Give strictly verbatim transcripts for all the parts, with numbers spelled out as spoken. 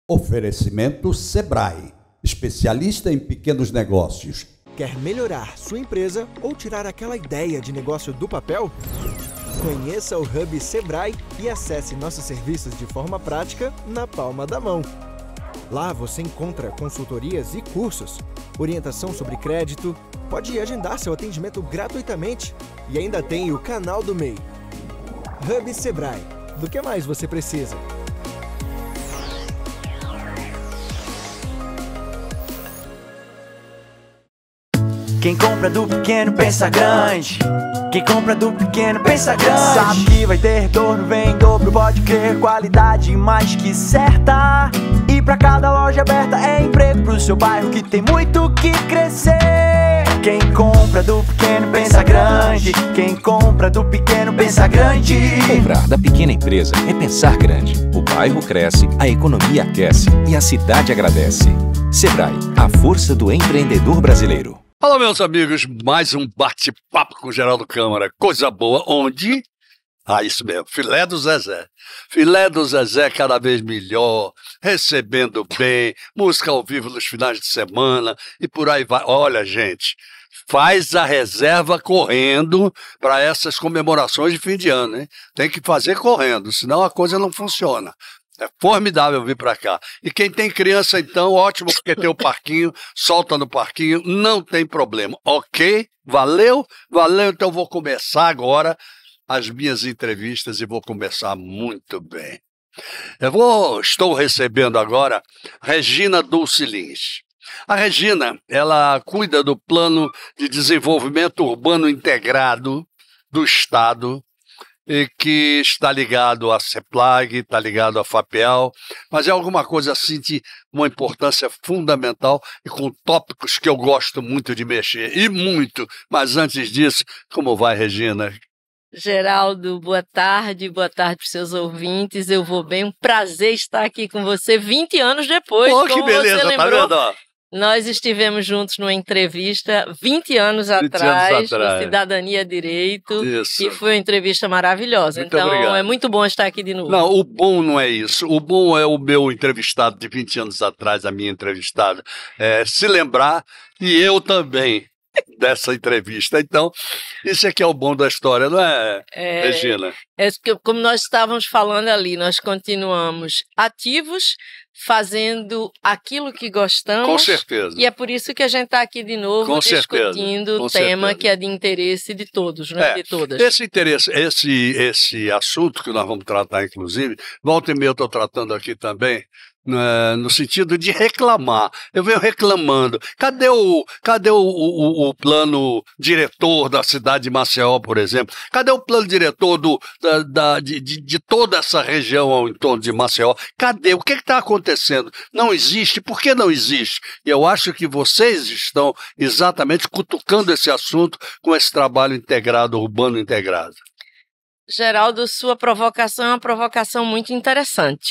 Oferecimento Sebrae, especialista em pequenos negócios. Quer melhorar sua empresa ou tirar aquela ideia de negócio do papel? Conheça o Hub Sebrae e acesse nossos serviços de forma prática na palma da mão. Lá você encontra consultorias e cursos, orientação sobre crédito, pode agendar seu atendimento gratuitamente e ainda tem o canal do M E I. Hub Sebrae. Do que mais você precisa? Quem compra do pequeno pensa grande. Quem compra do pequeno pensa grande. Sabe que vai ter retorno, vem em dobro, pode crer. Qualidade mais que certa. E pra cada loja aberta é emprego pro seu bairro que tem muito que crescer. Quem compra do pequeno pensa grande. Quem compra do pequeno pensa grande. Comprar da pequena empresa é pensar grande. O bairro cresce, a economia aquece e a cidade agradece. Sebrae, a força do empreendedor brasileiro. Olá, meus amigos, mais um bate-papo com o Geraldo Câmara. Coisa boa, onde? Ah, isso mesmo, filé do Zezé. Filé do Zezé cada vez melhor, recebendo bem, música ao vivo nos finais de semana e por aí vai. Olha, gente, faz a reserva correndo para essas comemorações de fim de ano, hein? Tem que fazer correndo, senão a coisa não funciona. É formidável vir para cá. E quem tem criança, então, ótimo, porque tem o parquinho, solta no parquinho, não tem problema. Ok? Valeu? Valeu, então vou começar agora as minhas entrevistas e vou começar muito bem. Eu vou, estou recebendo agora Regina Dulce Lins. A Regina, ela cuida do Plano de Desenvolvimento Urbano Integrado do Estado, e que está ligado à CEPLAG, está ligado à FAPEL, mas é alguma coisa assim de uma importância fundamental e com tópicos que eu gosto muito de mexer, e muito. Mas antes disso, como vai, Regina? Geraldo, boa tarde, boa tarde para os seus ouvintes, eu vou bem, um prazer estar aqui com você vinte anos depois. Oh, que beleza, você lembrou, tá vendo? Nós estivemos juntos numa entrevista vinte anos atrás, no Cidadania Direito, isso. E foi uma entrevista maravilhosa. Muito então obrigado. É muito bom estar aqui de novo. Não, o bom não é isso. O bom é o meu entrevistado de vinte anos atrás, a minha entrevistada, é, se lembrar, e eu também, dessa entrevista. Então, isso é que é o bom da história, não é, é Regina? É que, como nós estávamos falando ali, nós continuamos ativos, fazendo aquilo que gostamos. Com certeza. E é por isso que a gente está aqui de novo Com discutindo o tema certeza. que é de interesse de todos, não é, de todas. Esse interesse, esse, esse assunto que nós vamos tratar, inclusive, volta e meia eu estou tratando aqui também, né, no sentido de reclamar. Eu venho reclamando. Cadê o, cadê o, o, o plano diretor da cidade de Maceió, por exemplo? Cadê o plano diretor do, da, da, de, de, de toda essa região ao entorno de Maceió? Cadê? O que está acontecendo? Não existe. Por que não existe? E eu acho que vocês estão exatamente cutucando esse assunto com esse trabalho integrado, urbano integrado. Geraldo, sua provocação é uma provocação muito interessante.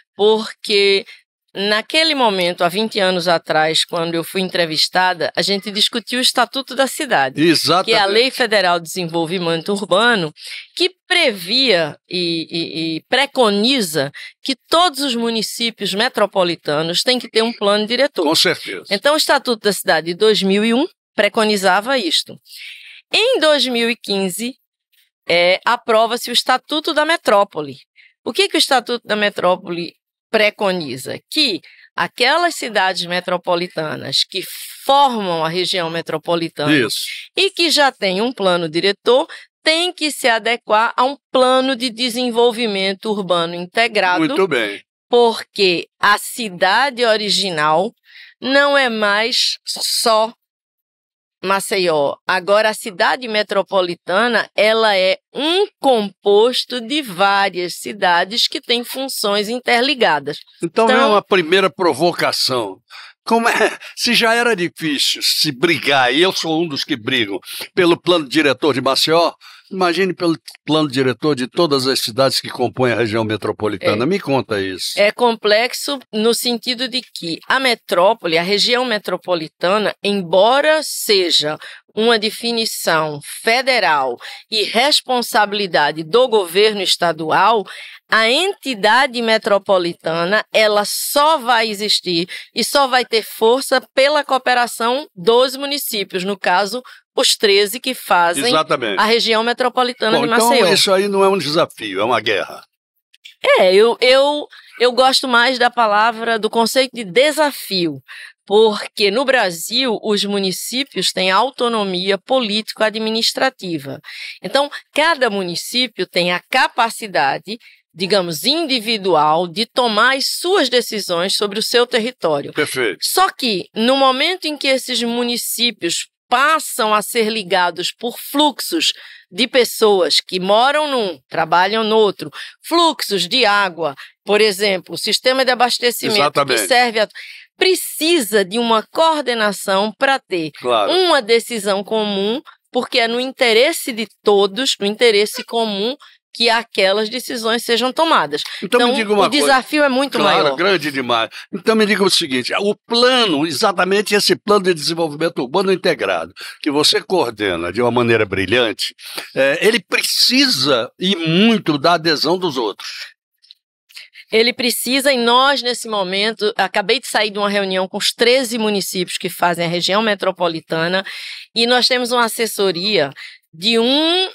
Porque naquele momento, há vinte anos atrás, quando eu fui entrevistada, a gente discutiu o Estatuto da Cidade, exatamente, que é a Lei Federal de Desenvolvimento Urbano, que previa e, e, e preconiza que todos os municípios metropolitanos têm que ter um plano diretor. Com certeza. Então, o Estatuto da Cidade de dois mil e um preconizava isto. Em dois mil e quinze, é, aprova-se o Estatuto da Metrópole. O que, que o Estatuto da Metrópole preconiza? Que aquelas cidades metropolitanas que formam a região metropolitana Isso. e que já têm um plano diretor têm que se adequar a um plano de desenvolvimento urbano integrado. Muito bem. Porque a cidade original não é mais só Maceió. Agora, a cidade metropolitana, ela é um composto de várias cidades que têm funções interligadas. Então, Então é uma primeira provocação. Como é, se já era difícil se brigar, e eu sou um dos que brigam, pelo plano diretor de Maceió, imagine pelo plano diretor de todas as cidades que compõem a região metropolitana. É. Me conta isso. É complexo no sentido de que a metrópole, a região metropolitana, embora seja uma definição federal e responsabilidade do governo estadual, A entidade metropolitana, ela só vai existir e só vai ter força pela cooperação dos municípios, no caso, os treze que fazem Exatamente. a região metropolitana Bom, de Maceió. então isso aí não é um desafio, é uma guerra. É, eu, eu, eu gosto mais da palavra, do conceito de desafio, porque no Brasil os municípios têm autonomia político-administrativa. Então, cada município tem a capacidade, digamos, individual, de tomar as suas decisões sobre o seu território. Perfeito. Só que, no momento em que esses municípios passam a ser ligados por fluxos de pessoas que moram num, trabalham no outro, fluxos de água, por exemplo, o sistema de abastecimento Exatamente. que serve a... precisa de uma coordenação para ter Claro. uma decisão comum, porque é no interesse de todos, no interesse comum, que aquelas decisões sejam tomadas. Então, Então, me diga uma o desafio coisa. é muito Claro, maior. grande demais. Então me diga o seguinte, o plano, exatamente esse plano de desenvolvimento urbano integrado, que você coordena de uma maneira brilhante, é, ele precisa e muito da adesão dos outros. Ele precisa, e nós, nesse momento, acabei de sair de uma reunião com os treze municípios que fazem a região metropolitana, e nós temos uma assessoria de um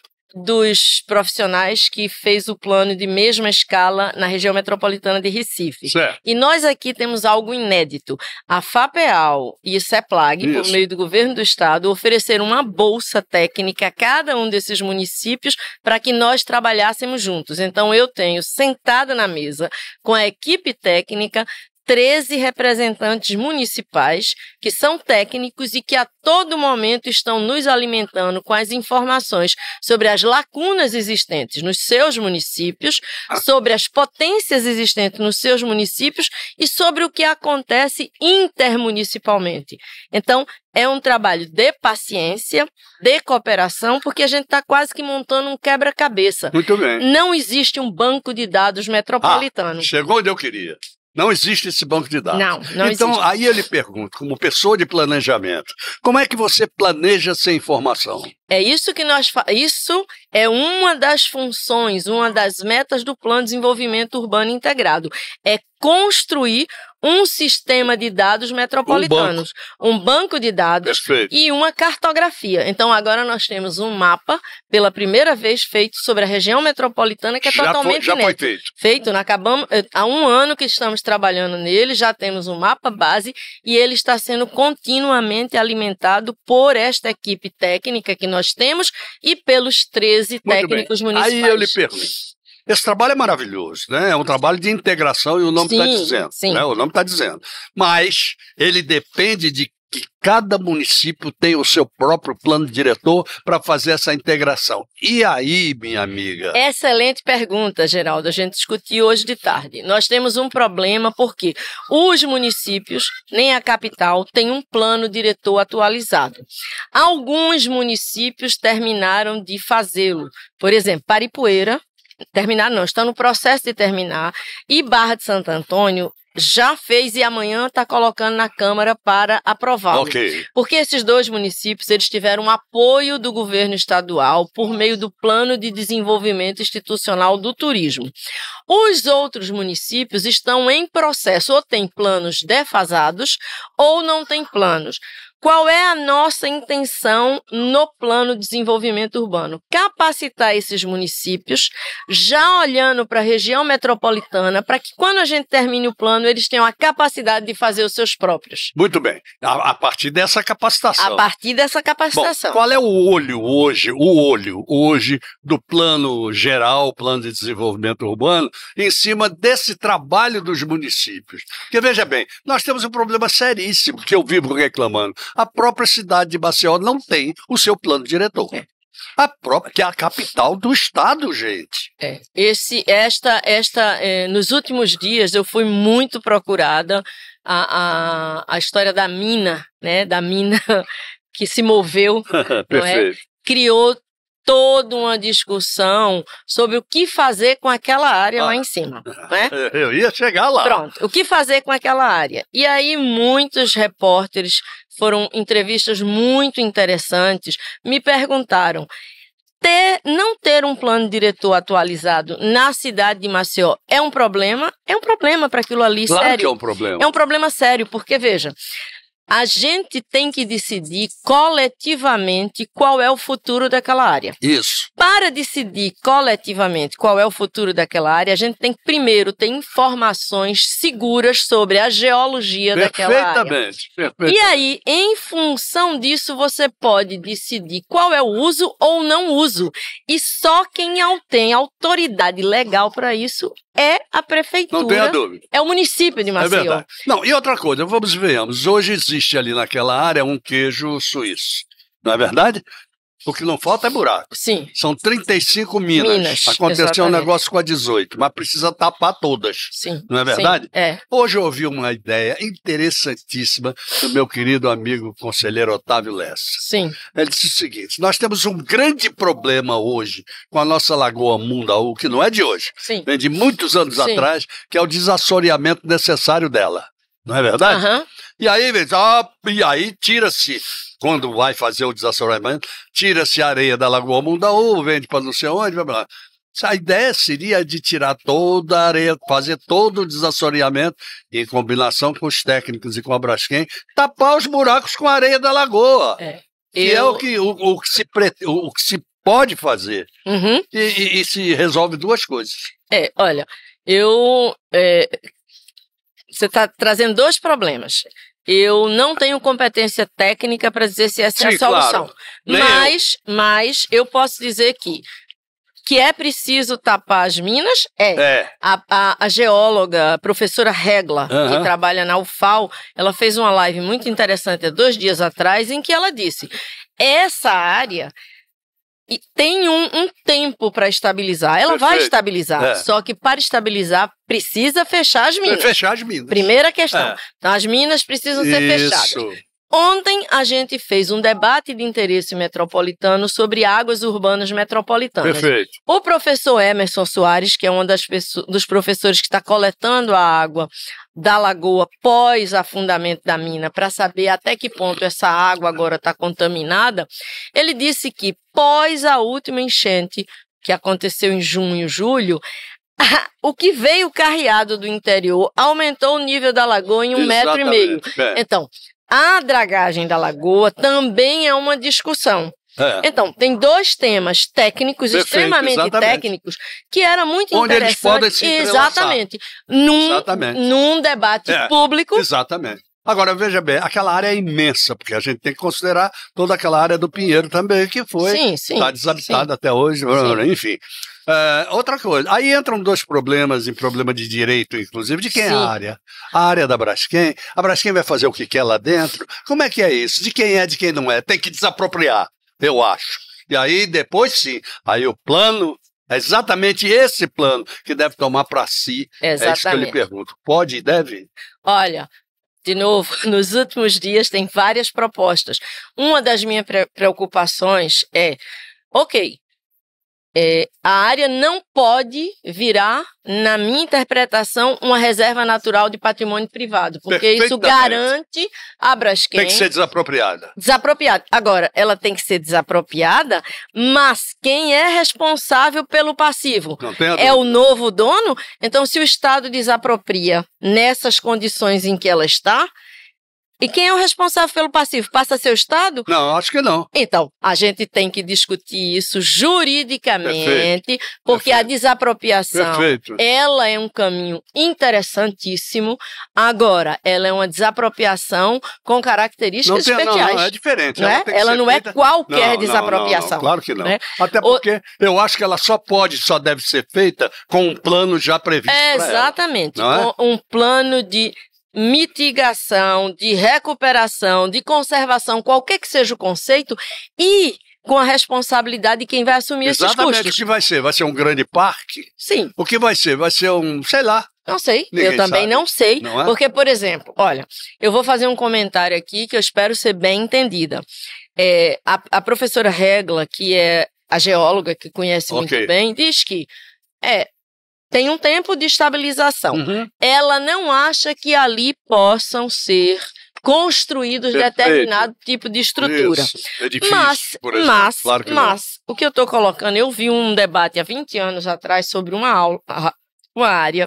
dos profissionais que fez o plano de mesma escala na região metropolitana de Recife. Certo. E nós aqui temos algo inédito. A FAPEAL e o CEPLAG, por Isso. meio do governo do estado, ofereceram uma bolsa técnica a cada um desses municípios para que nós trabalhássemos juntos. Então, eu tenho sentada na mesa com a equipe técnica treze representantes municipais que são técnicos e que a todo momento estão nos alimentando com as informações sobre as lacunas existentes nos seus municípios, sobre as potências existentes nos seus municípios e sobre o que acontece intermunicipalmente. Então, é um trabalho de paciência, de cooperação, porque a gente está quase que montando um quebra-cabeça. Muito bem. Não existe um banco de dados metropolitano. Ah, chegou onde eu queria. Não existe esse banco de dados. Não, não então, existe. aí eu lhe pergunto, como pessoa de planejamento, como é que você planeja essa informação? É isso que nós fa... Isso é uma das funções, uma das metas do Plano de Desenvolvimento Urbano Integrado. É construir um sistema de dados metropolitanos, um banco, um banco de dados Perfeito. E uma cartografia. Então, agora nós temos um mapa, pela primeira vez feito sobre a região metropolitana, que é Já totalmente foi, já foi inédito. feito. Feito, nós acabamos, há um ano que estamos trabalhando nele, já temos um mapa base e ele está sendo continuamente alimentado por esta equipe técnica que nós temos e pelos treze Muito técnicos bem. municipais. Aí eu lhe pergunto. Esse trabalho é maravilhoso, né? É um trabalho de integração e o nome está Sim, dizendo. sim. Né? O nome está dizendo. Mas ele depende de que cada município tenha o seu próprio plano diretor para fazer essa integração. E aí, minha amiga? Excelente pergunta, Geraldo. A gente discutiu hoje de tarde. Nós temos um problema porque os municípios, nem a capital, têm um plano diretor atualizado. Alguns municípios terminaram de fazê-lo. Por exemplo, Paripueira, terminar não, está no processo de terminar, e Barra de Santo Antônio já fez e amanhã está colocando na Câmara para aprová-lo. Ok. Porque esses dois municípios eles tiveram apoio do governo estadual por meio do Plano de Desenvolvimento Institucional do Turismo. Os outros municípios estão em processo, ou têm planos defasados ou não têm planos. Qual é a nossa intenção no Plano de Desenvolvimento Urbano? Capacitar esses municípios, já olhando para a região metropolitana, para que quando a gente termine o plano, eles tenham a capacidade de fazer os seus próprios. Muito bem. A, a partir dessa capacitação. A partir dessa capacitação. Bom, qual é o olho hoje, o olho hoje do plano geral, plano de desenvolvimento urbano, em cima desse trabalho dos municípios? Porque, veja bem, nós temos um problema seríssimo que eu vivo reclamando. A própria cidade de Maceió não tem o seu plano diretor. É. A própria, que é a capital do estado, gente. É. Esse, esta, esta, é, nos últimos dias eu fui muito procurada a, a, a história da mina, né? Da mina que se moveu, não é? Perfeito. Criou toda uma discussão sobre o que fazer com aquela área Ah. lá em cima, né? Eu ia chegar lá. Pronto, o que fazer com aquela área? E aí muitos repórteres, foram entrevistas muito interessantes, me perguntaram, Ter, não ter um plano diretor atualizado na cidade de Maceió é um problema? É um problema para aquilo ali, Claro sério. que é um problema. É um problema sério, porque, veja, a gente tem que decidir coletivamente qual é o futuro daquela área. Isso. Para decidir coletivamente qual é o futuro daquela área, a gente tem que primeiro ter informações seguras sobre a geologia daquela área. Perfeitamente. Perfeitamente. E aí, em função disso, você pode decidir qual é o uso ou não uso. E só quem tem autoridade legal para isso é a prefeitura. Não tenha dúvida. É o município de É Maceió. verdade. Não, e outra coisa, vamos vermos. Hoje existe ali naquela área um queijo suíço. Não é verdade? O que não falta é buraco. Sim. São trinta e cinco minas. Minas, Aconteceu exatamente. um negócio com a dezoito, mas precisa tapar todas. Sim. Não é verdade? Sim, é. Hoje eu ouvi uma ideia interessantíssima do meu querido amigo conselheiro Otávio Lessa. Sim. Ele disse o seguinte: nós temos um grande problema hoje com a nossa Lagoa Mundaú, que não é de hoje, Sim. vem de muitos anos Sim. atrás, que é o desassoreamento necessário dela. Não é verdade? Aham. E aí, ah, e aí tira-se, quando vai fazer o desassoreamento, tira-se a areia da Lagoa Mundaú, vende para não sei onde, blá, blá. A ideia seria de tirar toda a areia, fazer todo o desassoreamento, em combinação com os técnicos e com a Braskem, tapar os buracos com a areia da lagoa. É. Que Eu- é o que, o, o que se pre- o, o que se pode fazer. Uhum. E, e- e se resolve duas coisas. É, olha, eu... é, você está trazendo dois problemas. Eu não tenho competência técnica para dizer se essa é a Sim, solução. claro. Nem Mas, mas eu posso dizer que que é preciso tapar as minas, é. É. A, a, a geóloga, a professora Regla, Aham. que trabalha na U F A L, ela fez uma live muito interessante há dois dias atrás, em que ela disse, essa área e tem um, um tempo para estabilizar. Ela vai Perfeito. estabilizar, É. só que para estabilizar precisa fechar as minas. Fechar as minas. Primeira questão. É. Então, as minas precisam ser fechadas. Isso. Ontem a gente fez um debate de interesse metropolitano sobre águas urbanas metropolitanas. Perfeito. O professor Emerson Soares, que é um das pesso- dos professores que está coletando a água da lagoa pós afundamento da mina para saber até que ponto essa água agora está contaminada, ele disse que pós a última enchente, que aconteceu em junho, julho, o que veio carreado do interior aumentou o nível da lagoa em um metro e meio. Exatamente. É. Então, a dragagem da lagoa também é uma discussão. É. Então, tem dois temas técnicos, Perfeito, extremamente exatamente. técnicos, que era muito Onde eles interessante. podem se entrelaçar. Exatamente. Num, Exatamente. num debate É. público. Exatamente. Agora, veja bem, aquela área é imensa, porque a gente tem que considerar toda aquela área do Pinheiro também, que foi, Sim, sim. está desabitada até hoje, Sim. enfim. É, outra coisa, aí entram dois problemas, em problema de direito, inclusive, de quem é Sim. a área? A área da Braskem, a Braskem vai fazer o que quer lá dentro? Como é que é isso? De quem é, de quem não é? Tem que desapropriar, eu acho. E aí, depois sim, aí o plano, é exatamente esse plano que deve tomar para si, é isso que eu lhe Exatamente. pergunto. Pode e deve? Olha, de novo, nos últimos dias tem várias propostas. Uma das minhas pre- preocupações é, ok, é, a área não pode virar, na minha interpretação, uma reserva natural de patrimônio privado, porque isso Perfeitamente. garante a Braskem Tem que ser desapropriada. desapropriada. Agora, ela tem que ser desapropriada, mas quem é responsável pelo passivo? Não tem a É dúvida. o novo dono? Então, se o Estado desapropria nessas condições em que ela está, e quem é o responsável pelo passivo? Passa a ser o Estado? Não, acho que não. Então, a gente tem que discutir isso juridicamente, porque a Perfeito. desapropriação, Perfeito. ela é um caminho interessantíssimo. Agora, ela é uma desapropriação com características Não, tem, não, especiais. não, é diferente. Não é? tem que Ela ser não é feita- qualquer Não, não, desapropriação. não, não, claro que não. né? Até O- porque eu acho que ela só pode, só deve ser feita com um plano já previsto É, pra ela. exatamente. não é? Com um plano de mitigação, de recuperação, de conservação, qualquer que seja o conceito, e com a responsabilidade de quem vai assumir Exatamente. esses O custos. que vai ser? Vai ser um grande parque? Sim, O que vai ser? Vai ser um, sei lá. não sei. Ninguém eu também sabe, não sei. não é? Porque, por exemplo, olha, eu vou fazer um comentário aqui que eu espero ser bem entendida. É, a, a professora Regla, que é a geóloga que conhece Ok. muito bem, diz que é, tem um tempo de estabilização. Uhum. Ela não acha que ali possam ser construídos Perfeito. determinado tipo de estrutura. Isso. Edifício, Mas, por exemplo. mas, Claro que mas o que eu estou colocando, eu vi um debate há vinte anos atrás sobre uma aula, uma área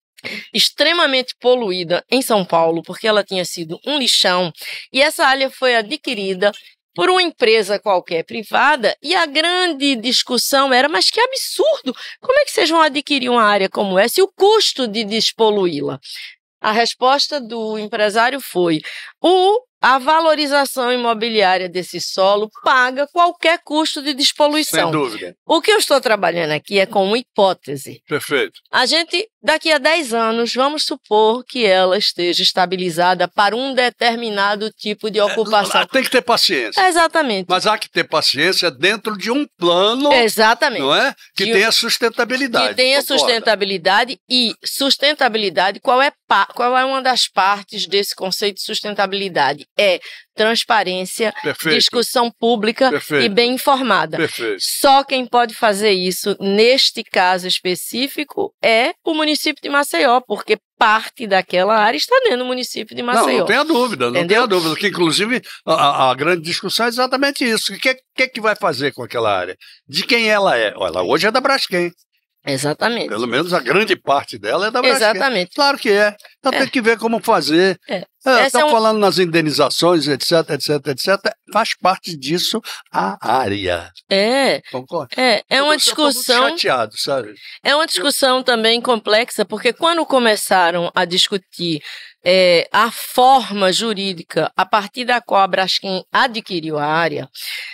extremamente poluída em São Paulo, porque ela tinha sido um lixão, e essa área foi adquirida por uma empresa qualquer privada, e a grande discussão era, mas que absurdo, como é que vocês vão adquirir uma área como essa e o custo de despoluí-la? A resposta do empresário foi: o, a valorização imobiliária desse solo paga qualquer custo de despoluição. Sem dúvida. O que eu estou trabalhando aqui é com uma hipótese. Perfeito. A gente, daqui a dez anos, vamos supor que ela esteja estabilizada para um determinado tipo de ocupação. É, tem que ter paciência. Exatamente. Mas há que ter paciência dentro de um plano, Exatamente. não é? Que De- tenha sustentabilidade. Que tenha concorda? sustentabilidade. E sustentabilidade, qual é, pa- qual é uma das partes desse conceito de sustentabilidade? É transparência, Perfeito. discussão pública Perfeito. e bem informada. Perfeito. Só quem pode fazer isso, neste caso específico, é o município de Maceió, porque parte daquela área está dentro do município de Maceió. Não, não tenha dúvida, não Entendeu? tenha dúvida. Que, inclusive, a, a- a grande discussão é exatamente isso. O que, que, que vai fazer com aquela área? De quem ela é? Olha, ela hoje é da Braskem. Exatamente. Pelo menos a grande parte dela é da Braskem. Exatamente. Claro que é. Então É. tem que ver como fazer. É. É, Essa tá é um- falando nas indenizações, etc, etc, etcétera. Faz parte disso a área. É, Concorda? é, é Eu uma tô- eu tô muito discussão. chateado, sabe? É uma discussão também complexa, porque quando começaram a discutir é, a forma jurídica a partir da qual a Braskem adquiriu a área,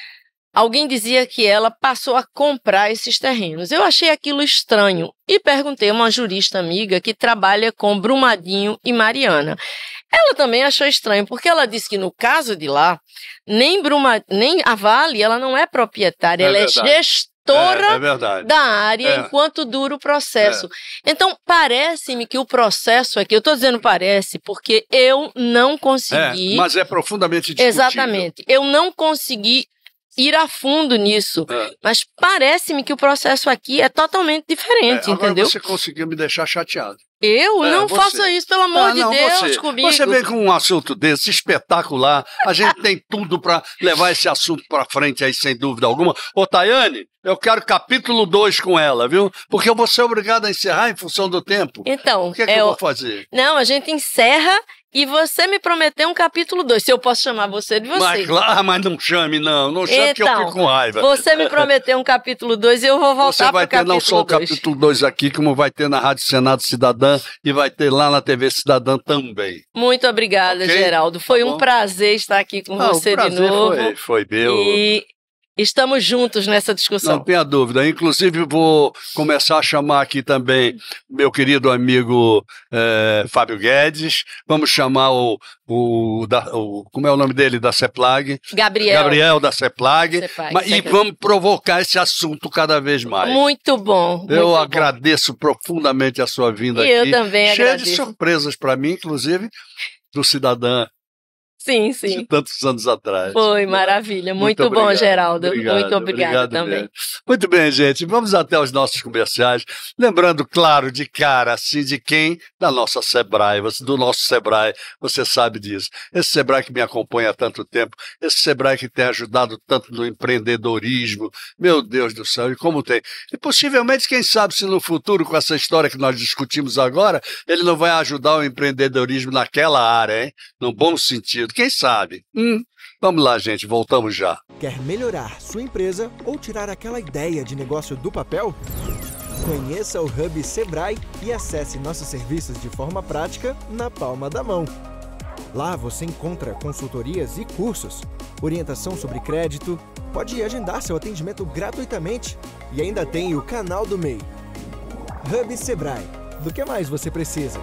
alguém dizia que ela passou a comprar esses terrenos. Eu achei aquilo estranho e perguntei a uma jurista amiga que trabalha com Brumadinho e Mariana. Ela também achou estranho, porque ela disse que no caso de lá, nem, Bruma, nem a Vale, ela não é proprietária, É ela verdade. é gestora É, é verdade. da área É. enquanto dura o processo. Então, parece-me que o processo aqui, eu estou dizendo parece, porque eu não É, consegui... mas é profundamente discutível. Exatamente. Eu não consegui ir a fundo nisso, É. mas parece-me que o processo aqui é totalmente É, diferente, agora entendeu? você conseguiu me deixar chateado. Eu É, não você. faça isso, pelo amor Ah, de não, Deus, você, comigo. Você vem com um assunto desse espetacular. A gente tem tudo para levar esse assunto para frente aí, sem dúvida alguma. Ô, Tayane, eu quero capítulo dois com ela, viu? Porque eu vou ser obrigado a encerrar em função do tempo. Então, O que é que é eu o- vou fazer? não, a gente encerra e você me prometeu um capítulo dois. Se eu posso chamar você de você. Mas, claro, mas não chame, não. Não chame que eu Então, fico com raiva. Você me prometeu um capítulo dois e eu vou voltar Você vai para o ter não só capítulo o dois. capítulo dois aqui, como vai ter na Rádio Senado Cidadã e vai ter lá na T V Cidadã também. Muito obrigada, Ok? Geraldo. Foi Tá um bom. prazer estar aqui com Ah, o você de prazer novo. Foi, foi meu. E estamos juntos nessa discussão. Não tenha dúvida. Inclusive, vou começar a chamar aqui também meu querido amigo eh, Fábio Guedes. Vamos chamar o, o, da- o- como é o nome dele, da CEPLAG? Gabriel. Gabriel da CEPLAG. CEPLAG, Ma- e secretário. vamos provocar esse assunto cada vez mais. Muito bom. muito Eu bom. agradeço profundamente a sua vinda E eu aqui. também Cheia de agradeço. surpresas para mim, inclusive, do cidadã Sim, de sim. tantos anos atrás. Foi maravilha. Muito, Muito bom, obrigado. Geraldo. Obrigado, Muito obrigada obrigado também. mesmo. Muito bem, gente. Vamos até os nossos comerciais. Lembrando, claro, de cara, assim, de quem? Da nossa Sebrae, você- do nosso Sebrae. Você sabe disso. Esse Sebrae que me acompanha há tanto tempo, esse Sebrae que tem ajudado tanto no empreendedorismo. Meu Deus do céu, e como tem. E possivelmente, quem sabe se no futuro, com essa história que nós discutimos agora, ele não vai ajudar o empreendedorismo naquela área, hein? No bom sentido. Quem sabe? Hum. Vamos lá, gente. Voltamos já. Quer melhorar sua empresa ou tirar aquela ideia de negócio do papel? Conheça o Hub Sebrae e acesse nossos serviços de forma prática na palma da mão. Lá você encontra consultorias e cursos, orientação sobre crédito, pode agendar seu atendimento gratuitamente e ainda tem o canal do M E I. Hub Sebrae. Do que mais você precisa?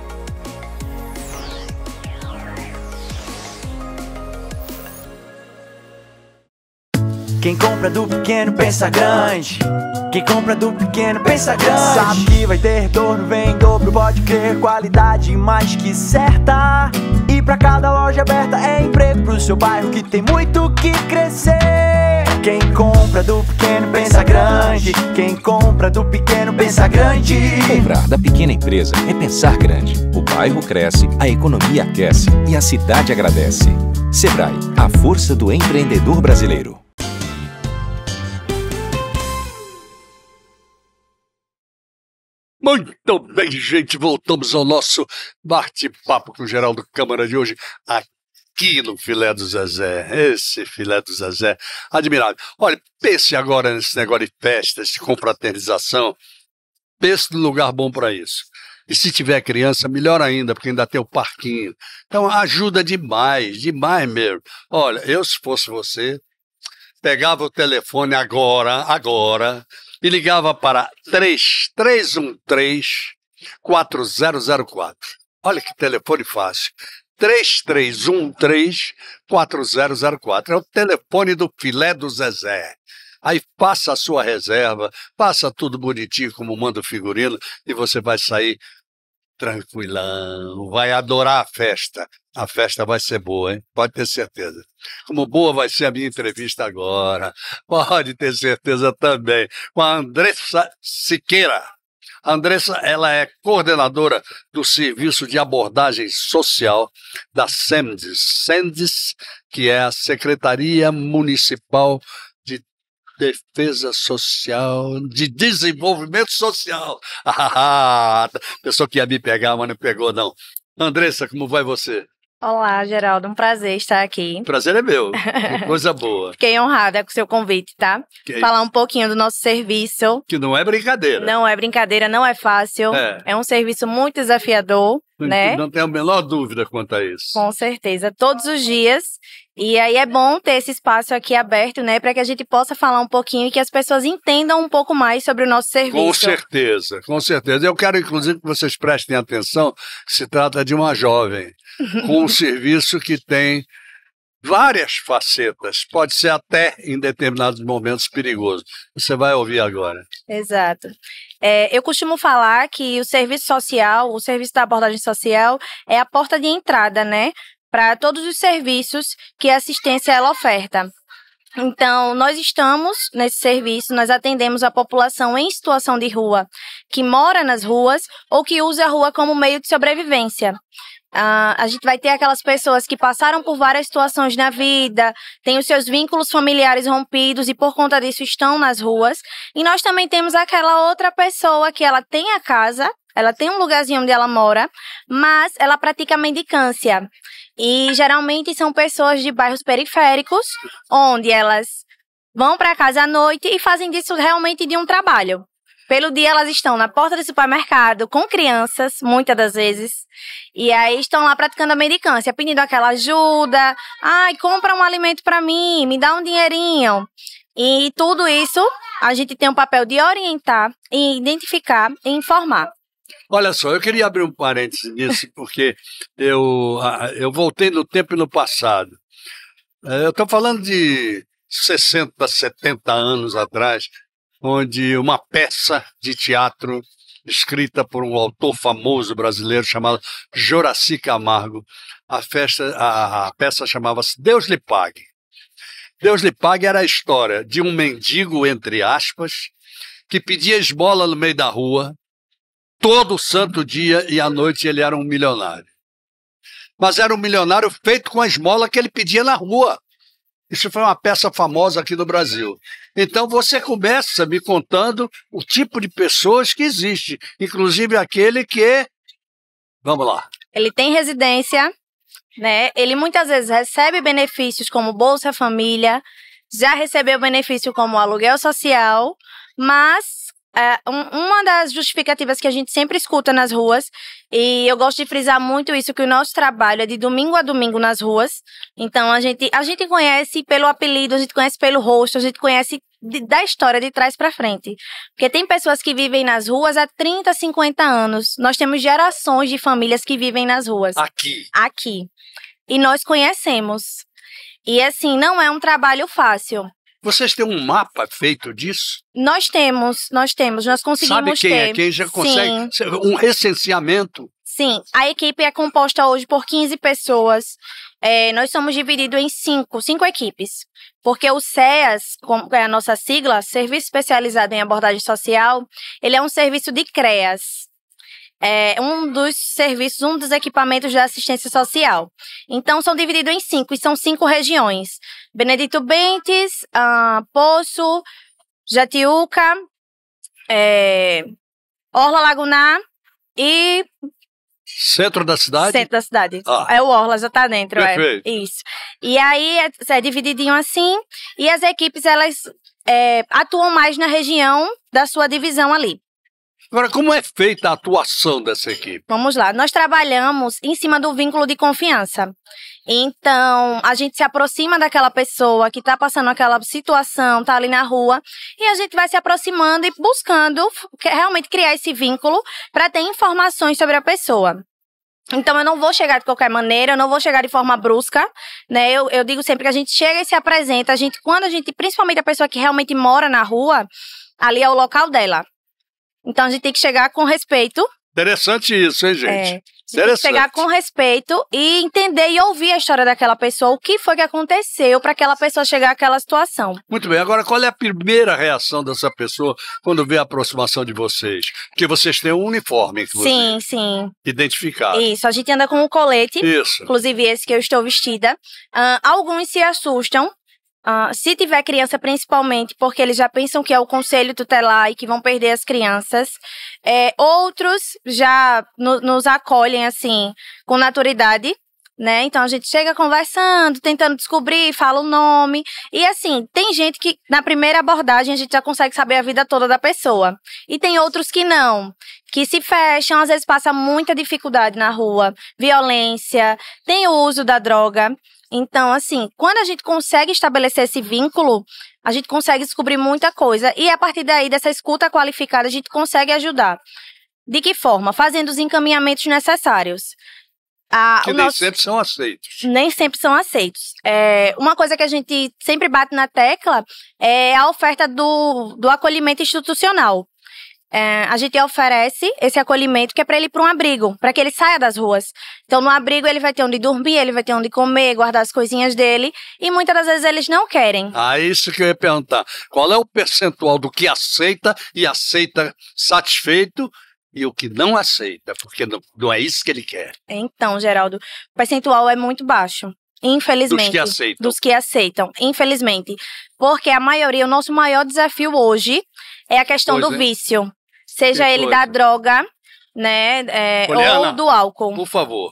Quem compra do pequeno pensa grande. Quem compra do pequeno pensa grande. Sabe que vai ter retorno, vem em dobro, pode crer. Qualidade mais que certa. E pra cada loja aberta é emprego pro seu bairro que tem muito que crescer. Quem compra do pequeno pensa grande. Quem compra do pequeno pensa grande. Comprar da pequena empresa é pensar grande. O bairro cresce, a economia aquece e a cidade agradece. Sebrae, a força do empreendedor brasileiro. Muito bem, gente, voltamos ao nosso bate-papo com o Geraldo Câmara de hoje, aqui no Filé do Zezé. Esse Filé do Zezé, admirável. Olha, pense agora nesse negócio de festas, de confraternização, pense num lugar bom para isso. E se tiver criança, melhor ainda, porque ainda tem o parquinho. Então ajuda demais, demais mesmo. Olha, eu se fosse você, pegava o telefone agora, agora, e ligava para três três um três, quatro zero zero quatro. Olha que telefone fácil. três três um três, quatro zero zero quatro. É o telefone do Filé do Zezé. Aí passa a sua reserva, passa tudo bonitinho como manda o figurino e você vai sair tranquilão, vai adorar a festa. A festa vai ser boa, hein? Pode ter certeza. Como boa vai ser a minha entrevista agora. Pode ter certeza também. Com a Andressa Siqueira. A Andressa, ela é coordenadora do Serviço de Abordagem Social da SEMDES. SEMDES, que é a Secretaria Municipal de Defesa Social, de Desenvolvimento Social. Ah, pessoa que ia me pegar, mas não pegou, não. Andressa, como vai você? Olá, Geraldo, um prazer estar aqui. Prazer é meu, que coisa boa. Fiquei honrada com o seu convite, tá? Que Falar um pouquinho do nosso serviço. Que não é brincadeira. Não é brincadeira, não é fácil. É, é um serviço muito desafiador, não, né? Não tenho a menor dúvida quanto a isso. Com certeza, todos os dias. E aí é bom ter esse espaço aqui aberto, né? Para que a gente possa falar um pouquinho e que as pessoas entendam um pouco mais sobre o nosso serviço. Com certeza, com certeza. Eu quero, inclusive, que vocês prestem atenção que se trata de uma jovem com um serviço que tem várias facetas. Pode ser até, em determinados momentos, perigoso. Você vai ouvir agora. Exato. É, eu costumo falar que o serviço social, o serviço da abordagem social é a porta de entrada, né? Para todos os serviços que a assistência ela oferta. Então, nós estamos nesse serviço, nós atendemos a população em situação de rua, que mora nas ruas ou que usa a rua como meio de sobrevivência. Uh, a gente vai ter aquelas pessoas que passaram por várias situações na vida, têm os seus vínculos familiares rompidos e por conta disso estão nas ruas. E nós também temos aquela outra pessoa que ela tem a casa, ela tem um lugarzinho onde ela mora, mas ela pratica mendicância. E geralmente são pessoas de bairros periféricos, onde elas vão para casa à noite e fazem disso realmente de um trabalho. Pelo dia elas estão na porta do supermercado com crianças, muitas das vezes, e aí estão lá praticando a mendicância, pedindo aquela ajuda, ai, compra um alimento para mim, me dá um dinheirinho. E tudo isso a gente tem um papel de orientar, e identificar e informar. Olha só, eu queria abrir um parêntese nisso, porque eu, eu voltei no tempo e no passado. Eu estou falando de sessenta, setenta anos atrás, onde uma peça de teatro escrita por um autor famoso brasileiro chamado Joraci Camargo, a, festa, a, a peça chamava-se Deus lhe pague. Deus lhe pague era a história de um mendigo, entre aspas, que pedia esmola no meio da rua, todo santo dia, e à noite ele era um milionário. Mas era um milionário feito com a esmola que ele pedia na rua. Isso foi uma peça famosa aqui no Brasil. Então você começa me contando o tipo de pessoas que existe, inclusive aquele que... Vamos lá. Ele tem residência, né? Ele muitas vezes recebe benefícios como Bolsa Família, já recebeu benefício como aluguel social, mas... É, um, uma das justificativas que a gente sempre escuta nas ruas, e eu gosto de frisar muito isso, que o nosso trabalho é de domingo a domingo nas ruas. Então a gente, a gente conhece pelo apelido, a gente conhece pelo rosto, a gente conhece de, da história de trás para frente. Porque tem pessoas que vivem nas ruas há trinta, cinquenta anos. Nós temos gerações de famílias que vivem nas ruas. Aqui. Aqui. E nós conhecemos. E assim, não é um trabalho fácil. Vocês têm um mapa feito disso? Nós temos, nós temos, nós conseguimos ter. Sabe quem ter. é quem já consegue? Sim. Um recenseamento? Sim, a equipe é composta hoje por quinze pessoas. É, nós somos divididos em cinco, cinco equipes. Porque o C E A S, como é a nossa sigla, Serviço Especializado em Abordagem Social, ele é um serviço de C R E A S. é um dos serviços, um dos equipamentos da assistência social. Então, são divididos em cinco, e são cinco regiões. Benedito Bentes, uh, Poço, Jatiuca, é, Orla Lagunar e... Centro da cidade? Centro da cidade. Ah. É o Orla, já tá dentro. Perfeito. É. Isso. E aí, é, é divididinho assim, e as equipes, elas é, atuam mais na região da sua divisão ali. Agora, como é feita a atuação dessa equipe? Vamos lá, nós trabalhamos em cima do vínculo de confiança. Então, a gente se aproxima daquela pessoa que está passando aquela situação, está ali na rua, e a gente vai se aproximando e buscando realmente criar esse vínculo para ter informações sobre a pessoa. Então, eu não vou chegar de qualquer maneira, eu não vou chegar de forma brusca, né? Eu, eu digo sempre que a gente chega e se apresenta, a gente, quando a gente, principalmente a pessoa que realmente mora na rua, ali é o local dela. Então, a gente tem que chegar com respeito. Interessante isso, hein, gente? É, a gente tem que chegar com respeito e entender e ouvir a história daquela pessoa, o que foi que aconteceu para aquela pessoa chegar àquela situação. Muito bem, agora qual é a primeira reação dessa pessoa quando vê a aproximação de vocês? Porque vocês têm um uniforme, inclusive. Sim, sim. Identificado. Isso, a gente anda com um colete. Isso. Inclusive esse que eu estou vestida. Uh, alguns se assustam. Uh, se tiver criança, principalmente, porque eles já pensam que é o conselho tutelar e que vão perder as crianças. É, outros já no, nos acolhem, assim, com naturalidade, né? Então, a gente chega conversando, tentando descobrir, fala o nome. E, assim, tem gente que, na primeira abordagem, a gente já consegue saber a vida toda da pessoa. E tem outros que não, que se fecham, às vezes passa muita dificuldade na rua, violência, tem o uso da droga. Então, assim, quando a gente consegue estabelecer esse vínculo, a gente consegue descobrir muita coisa. E a partir daí, dessa escuta qualificada, a gente consegue ajudar. De que forma? Fazendo os encaminhamentos necessários. Ah, que o nem nosso... sempre são aceitos. Nem sempre são aceitos. É, uma coisa que a gente sempre bate na tecla é a oferta do, do acolhimento institucional. É, a gente oferece esse acolhimento que é para ele ir para um abrigo, para que ele saia das ruas. Então, no abrigo, ele vai ter onde dormir, ele vai ter onde comer, guardar as coisinhas dele, e muitas das vezes eles não querem. Ah, isso que eu ia perguntar. Qual é o percentual do que aceita e aceita satisfeito e o que não aceita? Porque não, não é isso que ele quer. Então, Geraldo, o percentual é muito baixo. Infelizmente. Dos que aceitam. Dos que aceitam, infelizmente. Porque a maioria, o nosso maior desafio hoje é a questão Pois do é. vício. Seja Que ele coisa. da droga, né, é, Poliana, ou do álcool. Por favor.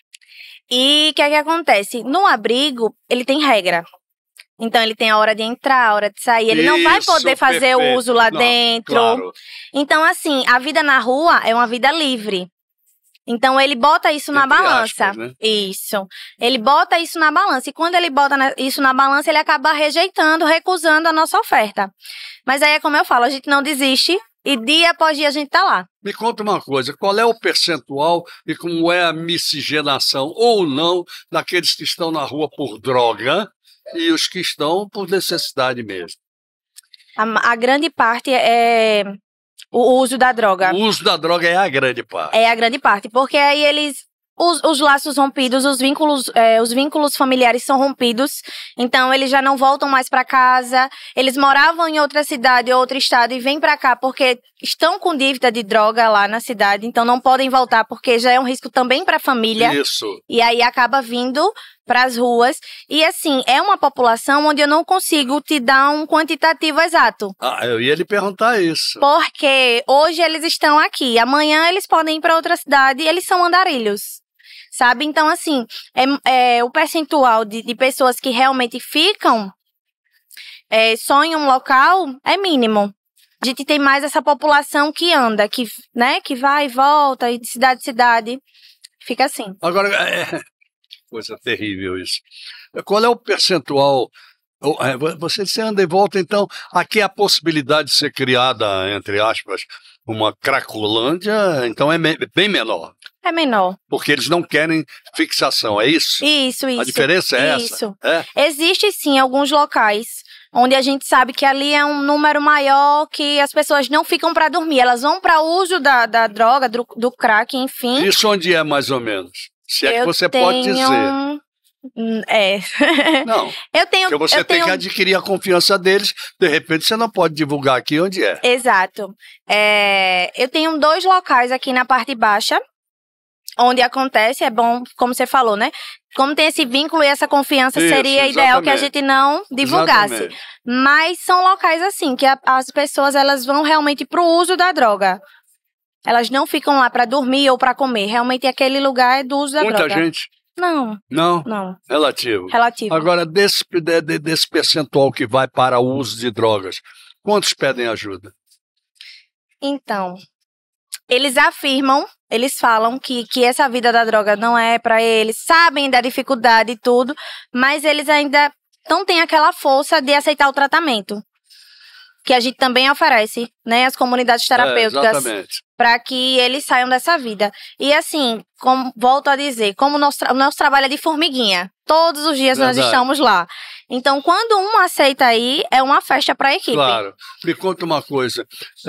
E o que é que acontece? No abrigo, ele tem regra. Então, ele tem a hora de entrar, a hora de sair. Ele não vai Isso, poder fazer perfeito. o uso lá Não, dentro. Claro. Então, assim, a vida na rua é uma vida livre. Então, ele bota isso na Entre balança. aspas, né? Isso. Ele bota isso na balança. E quando ele bota na- isso na balança, ele acaba rejeitando, recusando a nossa oferta. Mas aí é como eu falo, a gente não desiste e dia após dia a gente tá lá. Me conta uma coisa, qual é o percentual e como é a miscigenação ou não daqueles que estão na rua por droga e os que estão por necessidade mesmo? A, a grande parte é o uso da droga. O uso da droga é a grande parte. É a grande parte, porque aí eles... Os, os laços rompidos, os vínculos, é, os vínculos familiares são rompidos, então eles já não voltam mais para casa, eles moravam em outra cidade, outro estado e vêm para cá porque estão com dívida de droga lá na cidade, então não podem voltar porque já é um risco também para a família. Isso. E aí acaba vindo para as ruas. E assim, é uma população onde eu não consigo te dar um quantitativo exato. Ah, eu ia lhe perguntar isso. Porque hoje eles estão aqui, amanhã eles podem ir para outra cidade e eles são andarilhos. Sabe? Então, assim, é, é, o percentual de, de pessoas que realmente ficam é, só em um local é mínimo. A gente tem mais essa população que anda, que, né, que vai e volta, e de cidade em cidade. Fica assim. Agora, é coisa terrível isso. Qual é o percentual? Você, você anda e volta, então, aqui a possibilidade de ser criada, entre aspas, uma Cracolândia, então é me, bem menor. É menor. Porque eles não querem fixação, é isso? Isso, isso. A diferença é isso. essa? É? Existe, sim, alguns locais onde a gente sabe que ali é um número maior, que as pessoas não ficam para dormir, elas vão para o uso da, da droga, do, do crack, enfim. Isso onde é, mais ou menos? Se é que Eu você tenho... pode dizer. Hum, É. Não. Eu tenho. Porque você eu tem tenho... que adquirir a confiança deles. De repente, você não pode divulgar aqui onde é. Exato. É, eu tenho dois locais aqui na parte baixa, onde acontece, é bom, como você falou, né? Como tem esse vínculo e essa confiança, Isso, seria ideal que a exatamente. gente não divulgasse. Exatamente. Mas são locais assim, que a- as pessoas elas vão realmente pro uso da droga. Elas não ficam lá para dormir ou para comer. Realmente aquele lugar é do uso da Muita droga. gente. Não, Não? não. Relativo. Relativo. Agora, desse, de- de- desse percentual que vai para o uso de drogas, quantos pedem ajuda? Então, eles afirmam, eles falam que, que essa vida da droga não é pra eles, sabem da dificuldade e tudo, mas eles ainda não têm aquela força de aceitar o tratamento. Que a gente também oferece, né, as comunidades É, terapêuticas, exatamente. para que eles saiam dessa vida. E assim, como, volto a dizer, como o nosso, tra- o nosso trabalho é de formiguinha, todos os dias nós Verdade. estamos lá. Então, quando um aceita aí, é uma festa para a equipe. Claro. Me conta uma coisa.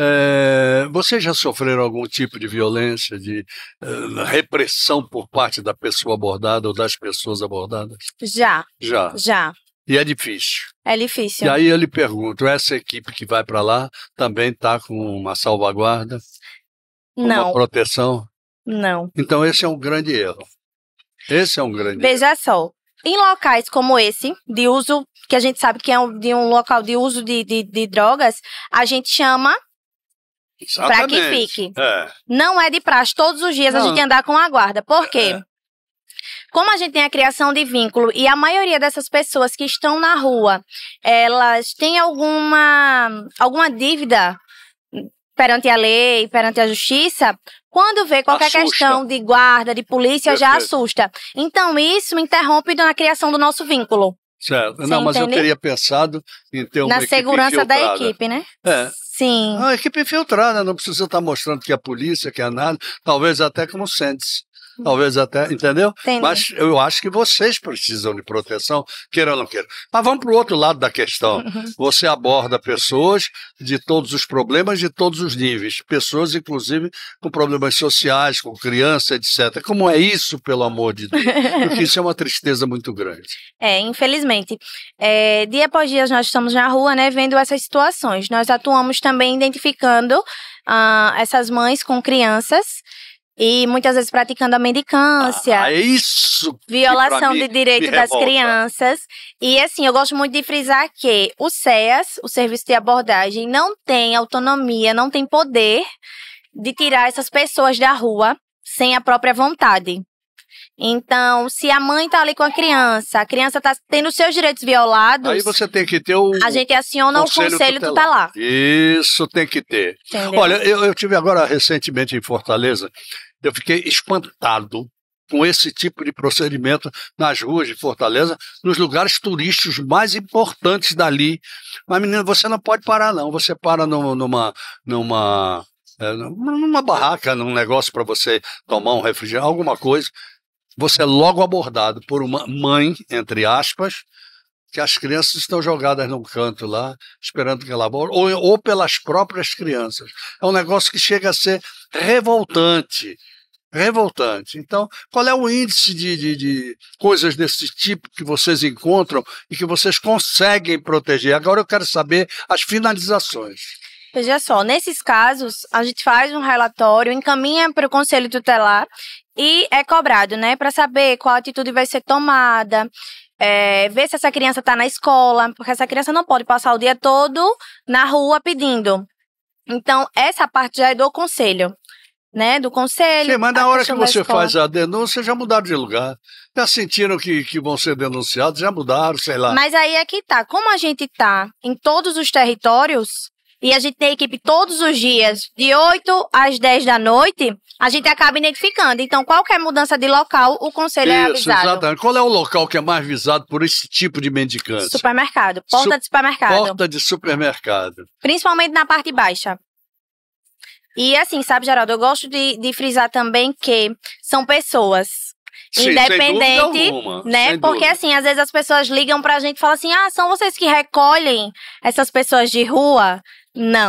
É, vocês já sofreram algum tipo de violência, de eh, repressão por parte da pessoa abordada ou das pessoas abordadas? Já, Já. já. E é difícil. É difícil. E aí eu lhe pergunto, essa equipe que vai para lá também está com uma salvaguarda, com uma Não, proteção? não. Então esse é um grande erro. Esse é um grande erro. Veja só, em locais como esse, de uso, que a gente sabe que é um, de um local de uso de, de, de drogas, a gente chama para que Exatamente. fique. É. Não é de praxe todos os dias a Não. gente andar com a guarda. Por quê? É. Como a gente tem a criação de vínculo e a maioria dessas pessoas que estão na rua, elas têm alguma, alguma dívida perante a lei, perante a justiça, quando vê qualquer Assusta. questão de guarda, de polícia, já Perfeito. assusta. Então, isso interrompe na criação do nosso vínculo, Certo. Você Não, mas eu entende? teria pensado em ter uma na equipe segurança da infiltrada. equipe, né? É. Sim. A equipe infiltrada, não precisa estar mostrando que é polícia, que é nada, talvez até como sente-se. Talvez até, entendeu? Entendi. Mas eu acho que vocês precisam de proteção, queira ou não queira. Mas vamos para o outro lado da questão. Você aborda pessoas de todos os problemas, de todos os níveis. Pessoas, inclusive, com problemas sociais, com criança, etcétera. Como é isso, pelo amor de Deus? Porque isso é uma tristeza muito grande. É, infelizmente. É, dia após dia nós estamos na rua, né, vendo essas situações. Nós atuamos também identificando ah, essas mães com crianças e muitas vezes praticando a mendicância. Ah, é isso que Violação pra mim de direito me das revolta. crianças. E assim, eu gosto muito de frisar que o C E A S, o Serviço de Abordagem, não tem autonomia, não tem poder de tirar essas pessoas da rua sem a própria vontade. Então, se a mãe tá ali com a criança, a criança tá tendo seus direitos violados, Aí você tem que ter o a gente aciona conselho o conselho tutelar. tutelar. Isso tem que ter. Entendeu? Olha, eu, eu tive agora recentemente em Fortaleza, eu fiquei espantado com esse tipo de procedimento nas ruas de Fortaleza, nos lugares turísticos mais importantes dali. Mas, menina, você não pode parar, não. Você para no- numa, numa, é, numa barraca, num negócio para você tomar um refrigerante, alguma coisa. Você é logo abordado por uma mãe, entre aspas, que as crianças estão jogadas num canto lá, esperando que ela aborde, ou, ou pelas próprias crianças. É um negócio que chega a ser revoltante. Revoltante. Então, qual é o índice de, de, de coisas desse tipo que vocês encontram e que vocês conseguem proteger? Agora eu quero saber as finalizações. Veja só, nesses casos, a gente faz um relatório, encaminha para o Conselho Tutelar e é cobrado, né, para saber qual atitude vai ser tomada, é, ver se essa criança está na escola, porque essa criança não pode passar o dia todo na rua pedindo. Então, essa parte já é do Conselho, né, do Conselho. Sim, mas na a hora que questão da você escola. faz a denúncia, já mudaram de lugar. Já sentiram que, que vão ser denunciados, já mudaram, sei lá. Mas aí é que tá, como a gente tá em todos os territórios e a gente tem equipe todos os dias, de oito às dez da noite, a gente acaba identificando. Então, qualquer mudança de local, o conselho é Isso, avisado. exatamente. Qual é o local que é mais visado por esse tipo de mendicância? Supermercado, porta Su- de supermercado. Porta de supermercado. Principalmente na parte baixa. E assim, sabe, Geraldo, eu gosto de, de frisar também que são pessoas. Sim, sem Independente, dúvida alguma, né? sem Porque dúvida. assim, às vezes as pessoas ligam pra gente e falam assim: ah, são vocês que recolhem essas pessoas de rua? Não.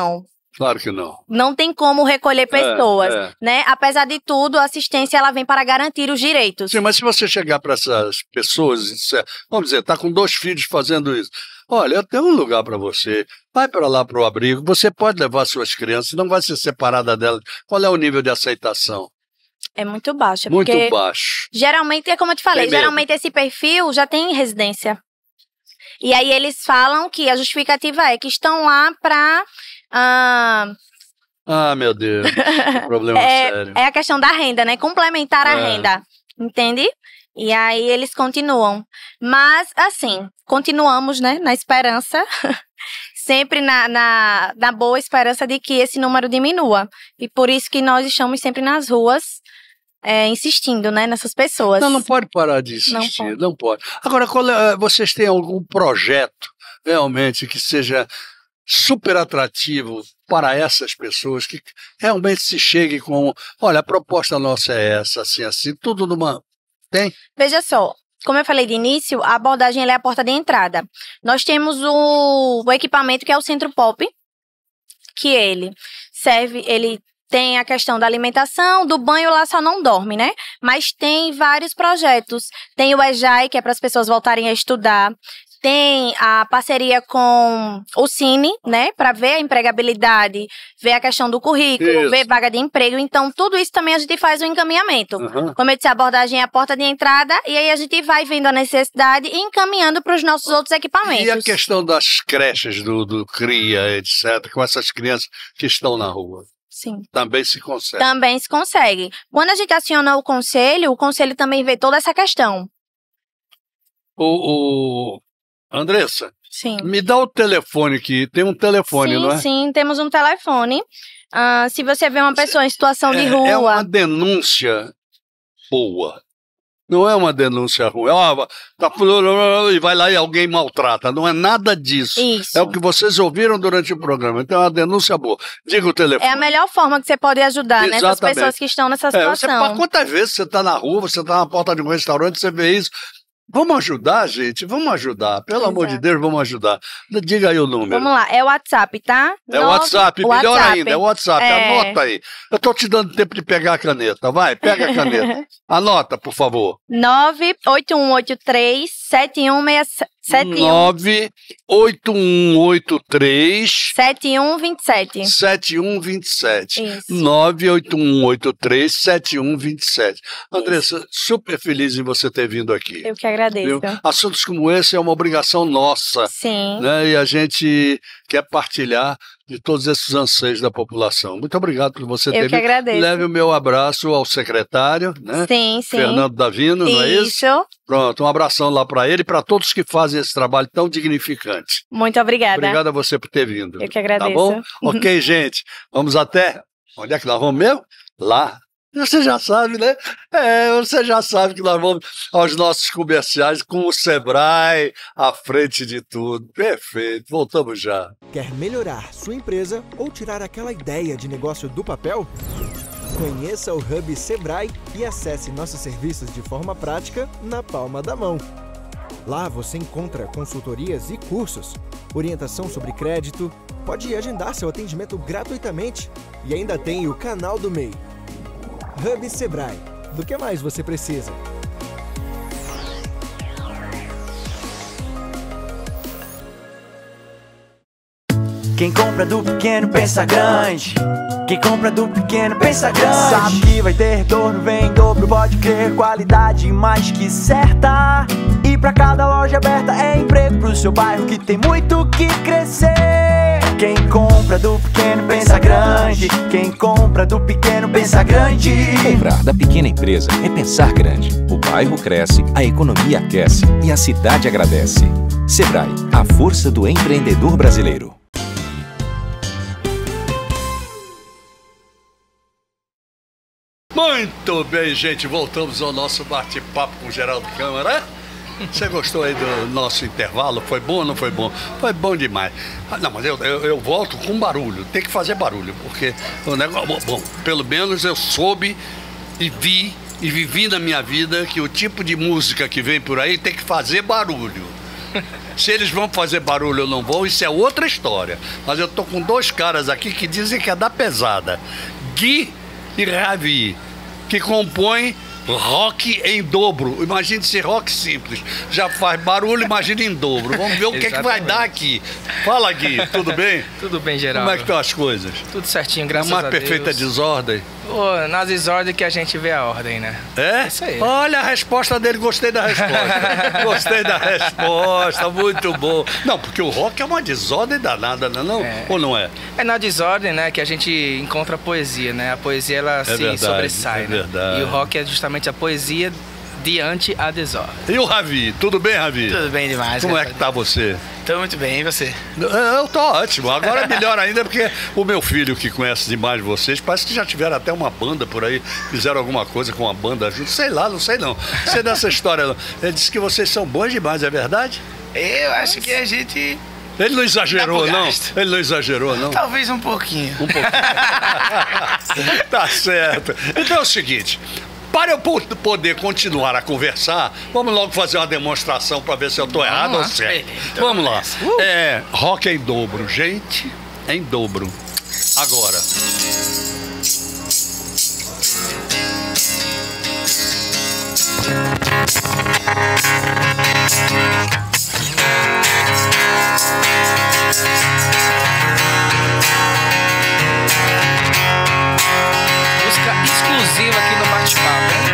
Claro que não. Não tem como recolher pessoas, É, é. né? Apesar de tudo, a assistência ela vem para garantir os direitos. Sim, mas se você chegar para essas pessoas e disser, vamos dizer, tá com dois filhos fazendo isso. Olha, eu tenho um lugar para você. Vai para lá para o abrigo. Você pode levar suas crianças, não vai ser separada delas. Qual é o nível de aceitação? É muito baixo. Muito porque baixo. geralmente, é como eu te falei, Tem medo. geralmente esse perfil já tem residência. E aí eles falam que a justificativa é que estão lá para... Ah, Ah, meu Deus. Que problema sério. é, é a questão da renda, né? Complementar a É. renda. Entende? E aí eles continuam. Mas, assim, continuamos, né? Na esperança. Sempre na, na, na boa esperança de que esse número diminua. E por isso que nós estamos sempre nas ruas é, insistindo, né? Nessas pessoas. Não, não pode parar de Não insistir, pode. não pode. Agora, qual é- vocês têm algum projeto realmente que seja super atrativo para essas pessoas, que realmente se chegue com, olha, a proposta nossa é essa, assim, assim, tudo numa... Tem? Veja só, como eu falei de início, a abordagem ela é a porta de entrada. Nós temos o, o equipamento que é o Centro Pop, que ele serve, ele tem a questão da alimentação, do banho lá só não dorme, né? Mas tem vários projetos. Tem o EJAI, que é para as pessoas voltarem a estudar. Tem a parceria com o Cine, né? Para ver a empregabilidade, ver a questão do currículo, Isso. ver vaga de emprego. Então, tudo isso também a gente faz um encaminhamento. Uhum. Como eu disse, a abordagem é a porta de entrada e aí a gente vai vendo a necessidade e encaminhando para os nossos outros equipamentos. E a questão das creches, do, do CRIA, etcétera, com essas crianças que estão na rua? Sim. Também se consegue. Também se consegue. Quando a gente aciona o conselho, o conselho também vê toda essa questão. O, o... Andressa, Sim. me dá o telefone aqui. Tem um telefone, sim, não é? sim, temos um telefone. Ah, se você vê uma pessoa em situação de É, rua... é uma denúncia boa. Não é uma denúncia ruim. Ó, tá, e vai lá e alguém maltrata. Não é nada disso. Isso. É o que vocês ouviram durante o programa. Então é uma denúncia boa. Diga o telefone. É a melhor forma que você pode ajudar, né, essas Exatamente. pessoas que estão nessa É, você, situação. quantas vezes você está na rua, você está na porta de um restaurante, você vê isso. Vamos ajudar, gente? Vamos ajudar. Pelo Exato. amor de Deus, vamos ajudar. Diga aí o número. Vamos lá, é o WhatsApp, tá? É o Nove- WhatsApp, o melhor WhatsApp. ainda, é o WhatsApp. É. Anota aí. Eu estou te dando tempo de pegar a caneta. Vai, pega a caneta. Anota, por favor. nove oito um oito três sete um seis sete um nove oito um oito três sete um dois sete. sete um dois sete. Isso. nove oito um oito três sete um dois sete. Andressa, super feliz em você ter vindo aqui. Eu que agradeço. Viu? Assuntos como esse é uma obrigação nossa, Sim. né? E a gente quer partilhar de todos esses anseios da população. Muito obrigado por você Eu ter que vindo. agradeço. Leve o meu abraço ao secretário, né? Sim, sim. Fernando Davino, não é isso? Isso. Pronto, um abração lá para ele e para todos que fazem esse trabalho tão dignificante. Muito obrigada. Obrigado a você por ter vindo. Eu que agradeço. Tá bom? Ok, gente. Vamos até... Onde é que nós vamos mesmo? Lá. Você já sabe, né? É, você já sabe que nós vamos aos nossos comerciais com o Sebrae à frente de tudo. Perfeito. Voltamos já. Quer melhorar sua empresa ou tirar aquela ideia de negócio do papel? Conheça o Hub Sebrae e acesse nossos serviços de forma prática na palma da mão. Lá você encontra consultorias e cursos, orientação sobre crédito, pode agendar seu atendimento gratuitamente e ainda tem o canal do M E I. Hub Sebrae. Do que mais você precisa? Quem compra do pequeno pensa grande. Quem compra do pequeno pensa grande. Sabe que vai ter retorno, vem em dobro, pode crer. Qualidade mais que certa. E pra cada loja aberta é emprego pro seu bairro que tem muito que crescer. Quem compra do pequeno pensa grande. Quem compra do pequeno pensa grande. Comprar da pequena empresa é pensar grande. O bairro cresce, a economia aquece e a cidade agradece. Sebrae, a força do empreendedor brasileiro. Muito bem, gente. Voltamos ao nosso bate-papo com o Geraldo Câmara. Você gostou aí do nosso intervalo? Foi bom ou não foi bom? Foi bom demais. Ah, não, mas eu, eu, eu volto com barulho. Tem que fazer barulho, porque o negócio... Bom, pelo menos eu soube e vi e vivi na minha vida que o tipo de música que vem por aí tem que fazer barulho. Se eles vão fazer barulho ou não vão, isso é outra história. Mas eu tô com dois caras aqui que dizem que é da pesada. Gui e Ravi, que compõem rock em dobro. Imagine se rock simples já faz barulho, imagine em dobro. Vamos ver o que é que vai dar aqui. Fala, Gui, tudo bem? Tudo bem, Geraldo. Como é que estão as coisas? Tudo certinho, graças Uma a Deus. perfeita desordem. Pô, nas desordens que a gente vê a ordem, né? É? Isso aí. Olha a resposta dele, gostei da resposta. Gostei da resposta, muito bom. Não, porque o rock é uma desordem danada, não é? Não? É. Ou não é? É na desordem, né, que a gente encontra a poesia, né? A poesia, ela se verdade, sobressai, é né? verdade. E o rock é justamente a poesia diante a desordem. E o Ravi? Tudo bem, Ravi? Tudo bem demais. Como é cara. que tá você? Tô muito bem, e você? Eu tô ótimo. Agora é melhor ainda porque o meu filho, que conhece demais vocês, parece que já tiveram até uma banda por aí, fizeram alguma coisa com uma banda junto. Sei lá, não sei não. Não sei dessa história não. Ele disse que vocês são bons demais, é verdade? Eu acho que a gente... Ele não exagerou, Dá pro não? gasto. Ele não exagerou, não? Talvez um pouquinho. Um pouquinho. Tá certo. Então é o seguinte... Para eu poder continuar a conversar, vamos logo fazer uma demonstração para ver se eu tô errado ou certo. Então, Vamos lá. Uh. É, rock em dobro, gente, em dobro. Agora. Música exclusiva aqui no Bate-Papo, hein?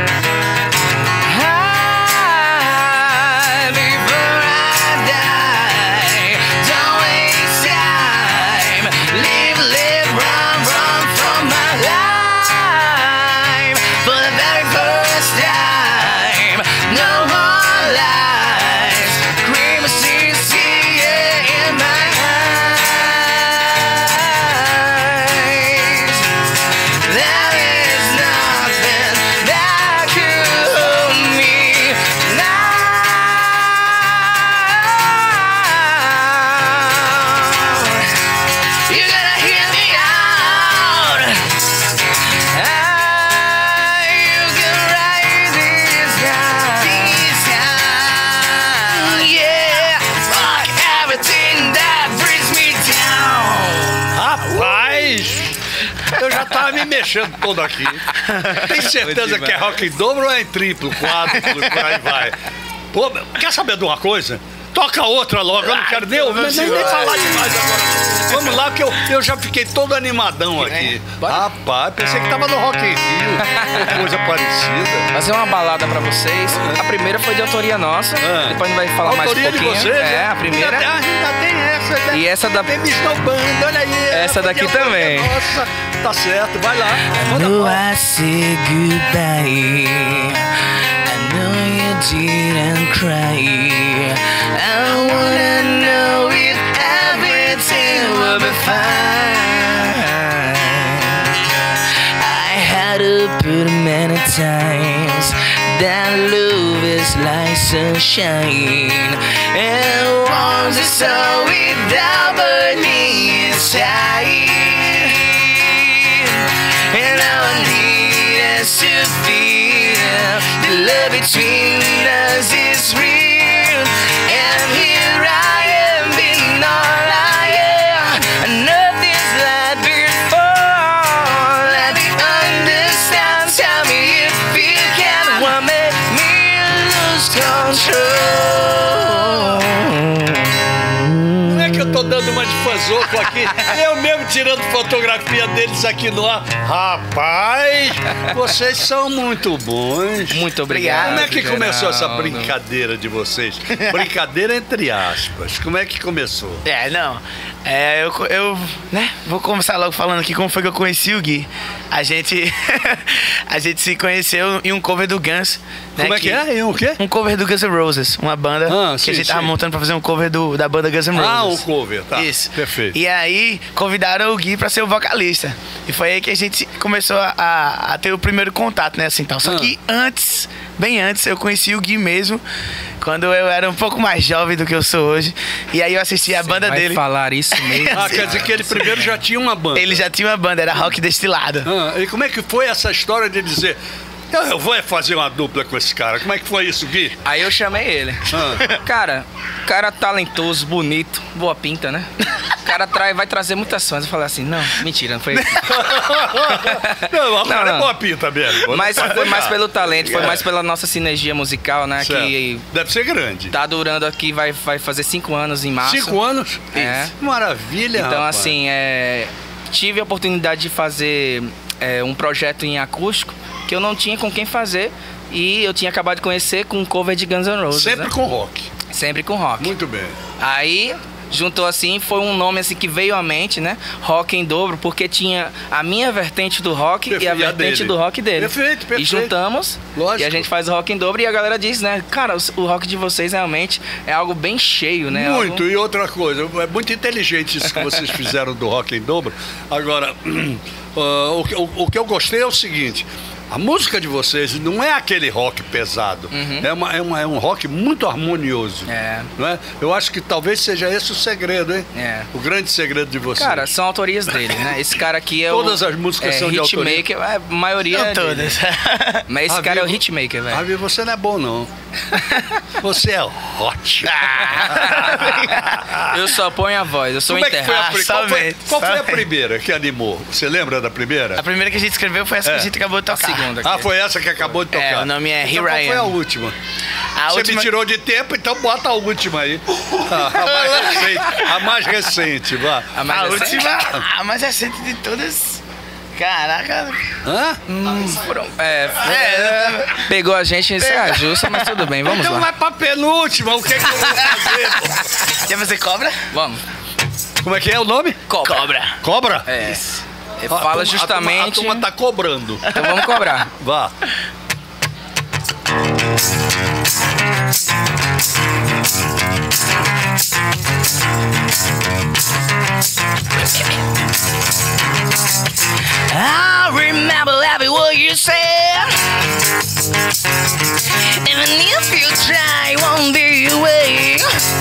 Mexendo todo aqui. Tem certeza que é rock em dobro ou é em triplo, quádruplo, por aí vai? Pô, quer saber de uma coisa? Toca outra logo, eu não quero nem, nem, nem, nem falar demais agora. Vamos lá, que eu, eu já fiquei todo animadão aqui. Rapaz, pensei que tava no Rock in Rio, ou coisa parecida. Fazer uma balada pra vocês. A primeira foi de autoria nossa, Ah. depois a gente vai falar mais um Autoria de pouquinho. vocês? É, né? a primeira. Ainda tem, ainda tem essa, né? E essa da... Tem me esnobando, olha aí. Essa daqui Porque a voz também. é Nossa, tá certo, vai lá. Manda No, bala. I say goodbye. I know you didn't cry. I wanna know if everything will be fine. I had to put many times that love is like sunshine, and once it's so without burning inside. And all I need is to feel the love between us is real. And here I am being all I am. Nothing's like before. Let me understand. Tell me if you can. What make me lose control? Não é que eu tô dando uma de fanzoco aqui, eu mesmo tirando fotografia deles aqui no ar. Rapaz, vocês são muito bons. Muito obrigado. Como é que começou essa Geraldo. brincadeira de vocês? Brincadeira entre aspas. Como é que começou? É, não. É, eu, eu né, vou começar logo falando aqui como foi que eu conheci o Gui. A gente a gente se conheceu em um cover do Guns. Né, Como é que é? E o quê? Um cover do Guns N' Roses, uma banda Ah, que sim, a gente tava sim. montando pra fazer um cover do, da banda Guns N' Roses. Ah, o cover, tá. Isso. Perfeito. E aí convidaram o Gui pra ser o vocalista. E foi aí que a gente começou a, a- a ter o primeiro contato, né, assim, tal. Só Ah. que antes, bem antes, eu conheci o Gui mesmo, quando eu era um pouco mais jovem do que eu sou hoje. E aí eu assisti a banda Vai dele. falar isso mesmo. Ah, quer dizer que ele primeiro já tinha uma banda. Ele já tinha uma banda, era rock destilado. Ah, e como é que foi essa história de dizer, Eu, eu vou fazer uma dupla com esse cara. Como é que foi isso, Gui? Aí eu chamei ele. Ah. Cara, cara talentoso, bonito, boa pinta, né? O cara trai, vai trazer muitas fãs. Eu falei assim, não, mentira, não foi isso. Não, o cara não. é boa pinta mesmo. Mas Não foi pode mais negar. pelo talento, foi É. mais pela nossa sinergia musical, né? Certo. Que Deve ser grande. tá durando aqui, vai, vai fazer cinco anos em março. Cinco anos? É. Isso. Maravilha, Então, rapaz. assim, é, tive a oportunidade de fazer é, um projeto em acústico que eu não tinha com quem fazer e eu tinha acabado de conhecer com um cover de Guns N' Roses. Sempre né? com rock. Sempre com rock. Muito bem. Aí juntou assim, foi um nome assim que veio à mente, né? Rock em dobro, porque tinha a minha vertente do rock Perfeito, e a e a vertente dele. do rock dele. Perfeito, perfeito. E juntamos Lógico. e a gente faz o rock em dobro e a galera diz, né? Cara, o, o rock de vocês realmente é algo bem cheio, né? Muito. Algo... E outra coisa, é muito inteligente isso que vocês fizeram do rock em dobro. Agora, uh, o, que- o, o que eu gostei é o seguinte. A música de vocês não é aquele rock pesado. Uhum. É, uma, é, uma, é um rock muito harmonioso. É. Não é? Eu acho que talvez seja esse o segredo, hein? É. O grande segredo de vocês. Cara, são autorias dele, né? Esse cara aqui é Todas o... as músicas é, são de autoria? hitmaker, é, a maioria Não é dele. todas. Mas esse Ah, cara é o viu? hitmaker, velho. Ravi, você não é bom, não. Você é hot. Eu só ponho a voz, eu sou Como é que foi a, enterrado. pri- qual foi, somente, qual foi a somente. primeira que animou? Você lembra da primeira? A primeira que a gente escreveu foi essa que É. a gente acabou de A tocar. segunda. Ah, foi essa que acabou de tocar. É, o nome é Então, Here qual I foi a Am. última? A Você última... me tirou de tempo, então bota a última aí. A, a mais recente, a mais recente, vá. A mais A recente? última, a mais recente de todas. Caraca. Hã? Foram- é, É, pegou a gente em saia justa, mas tudo bem, vamos Então lá. vai pra penúltima, o que, que eu vou fazer? pô? quer fazer cobra? Vamos. Como é que é o nome? Cobra. Cobra. Cobra? É. A Fala turma- justamente. A turma, a turma tá cobrando. Então vamos cobrar. Vá. I remember every word you said. Even if you try, it won't be your way.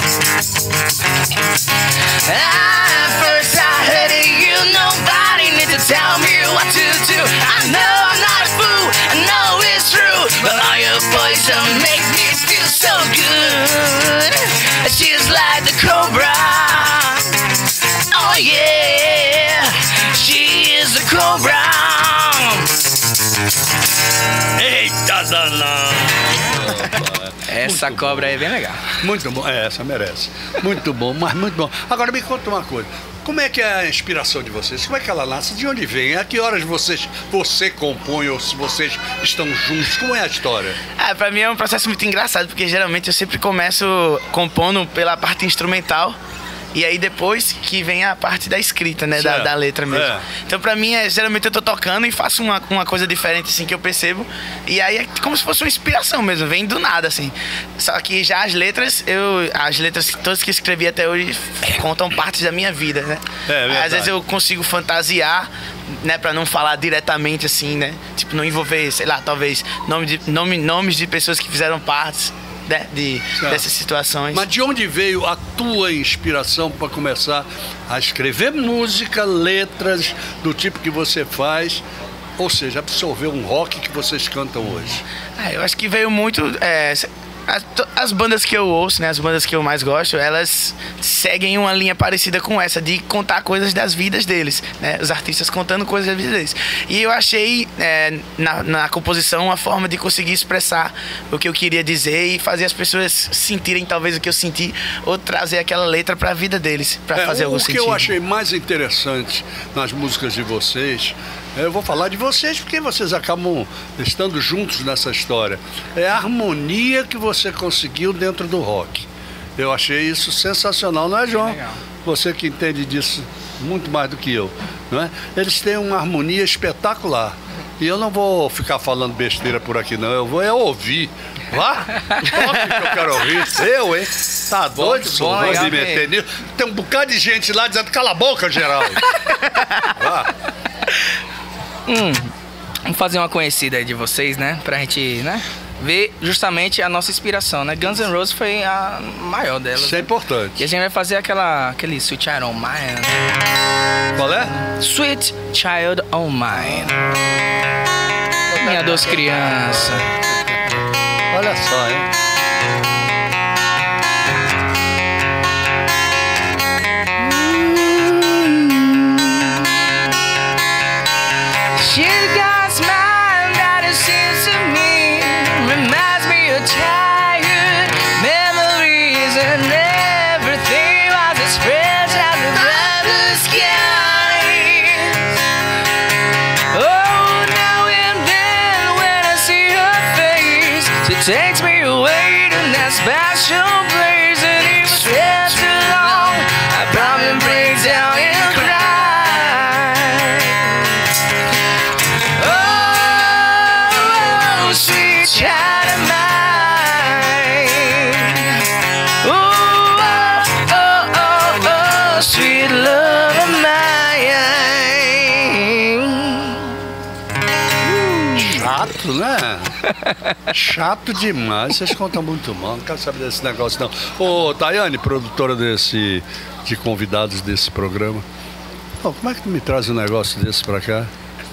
At first I heard it, you nobody need to tell me what to do. I know I'm not a fool, I know it's true, but all your poison makes me feel so good. She's like the cobra. Oh yeah, she is the cobra. Eita danada! Essa cobra aí é bem legal. Muito bom, é, essa merece. Muito bom, mas muito bom. Agora me conta uma coisa. Como é que é a inspiração de vocês? Como é que ela nasce? De onde vem? A que horas vocês, você compõe ou se vocês estão juntos? Como é a história? Ah, pra mim é um processo muito engraçado, porque geralmente eu sempre começo compondo pela parte instrumental. E aí depois que vem a parte da escrita, né? Da, Certo. da letra mesmo. É. Então pra mim, é, geralmente eu tô tocando e faço uma, uma coisa diferente, assim, que eu percebo. E aí é como se fosse uma inspiração mesmo, vem do nada, assim. Só que já as letras, eu. As letras todas que eu escrevi até hoje contam partes da minha vida, né? É verdade. Às vezes eu consigo fantasiar, né? Pra não falar diretamente assim, né? Tipo, não envolver, sei lá, talvez nome de, nome, nomes de pessoas que fizeram partes. Né, de, Certo. dessas situações. Mas de onde veio a tua inspiração para começar a escrever música, letras do tipo que você faz? Ou seja, absorver um rock que vocês cantam hoje? Ah, eu acho que veio muito. É, as, to- as bandas que eu ouço, né, as bandas que eu mais gosto, elas seguem uma linha parecida com essa, de contar coisas das vidas deles, né? Os artistas contando coisas das vidas deles. E eu achei é, na, na composição uma forma de conseguir expressar o que eu queria dizer e fazer as pessoas sentirem talvez o que eu senti, ou trazer aquela letra para a vida deles, para É, fazer o algum que sentido. eu achei mais interessante nas músicas de vocês, eu vou falar de vocês porque vocês acabam estando juntos nessa história, é a harmonia que você conseguiu dentro do rock. Eu achei isso sensacional, não é, João? Legal. Você que entende disso muito mais do que eu, não é? Eles têm uma harmonia espetacular. E eu não vou ficar falando besteira por aqui, não. Eu vou é ouvir. Vá, toque que eu quero ouvir. Eu, hein? Tá doido, bom, só vou legal me meter nisso. Tem um bocado de gente lá dizendo, cala a boca, Geraldo. Vá. Hum, vamos fazer uma conhecida aí de vocês, né? Pra gente, né? Ver justamente a nossa inspiração, né? Guns N' Roses foi a maior delas. Isso é né? importante. E a gente vai fazer aquela, aquele Sweet Child O' Mine. Qual é? Sweet Child O' Mine. minha doce criança. Olha só, hein? She's got a smile that it seems to me reminds me of childhood memories, and everything was as fresh as the blue skies. Oh, now and then when I see her face, she takes me away to that special place, and if I stay too long, I probably break down and cry. Oh, sweet child of mine. Oh, oh, oh, oh, oh, sweet love of mine. Chato, né? Chato demais. Vocês contam muito mal. Não quero saber desse negócio, não. Ô, Tayane, produtora desse, de convidados desse programa. Pô, como é que tu me traz um negócio desse pra cá?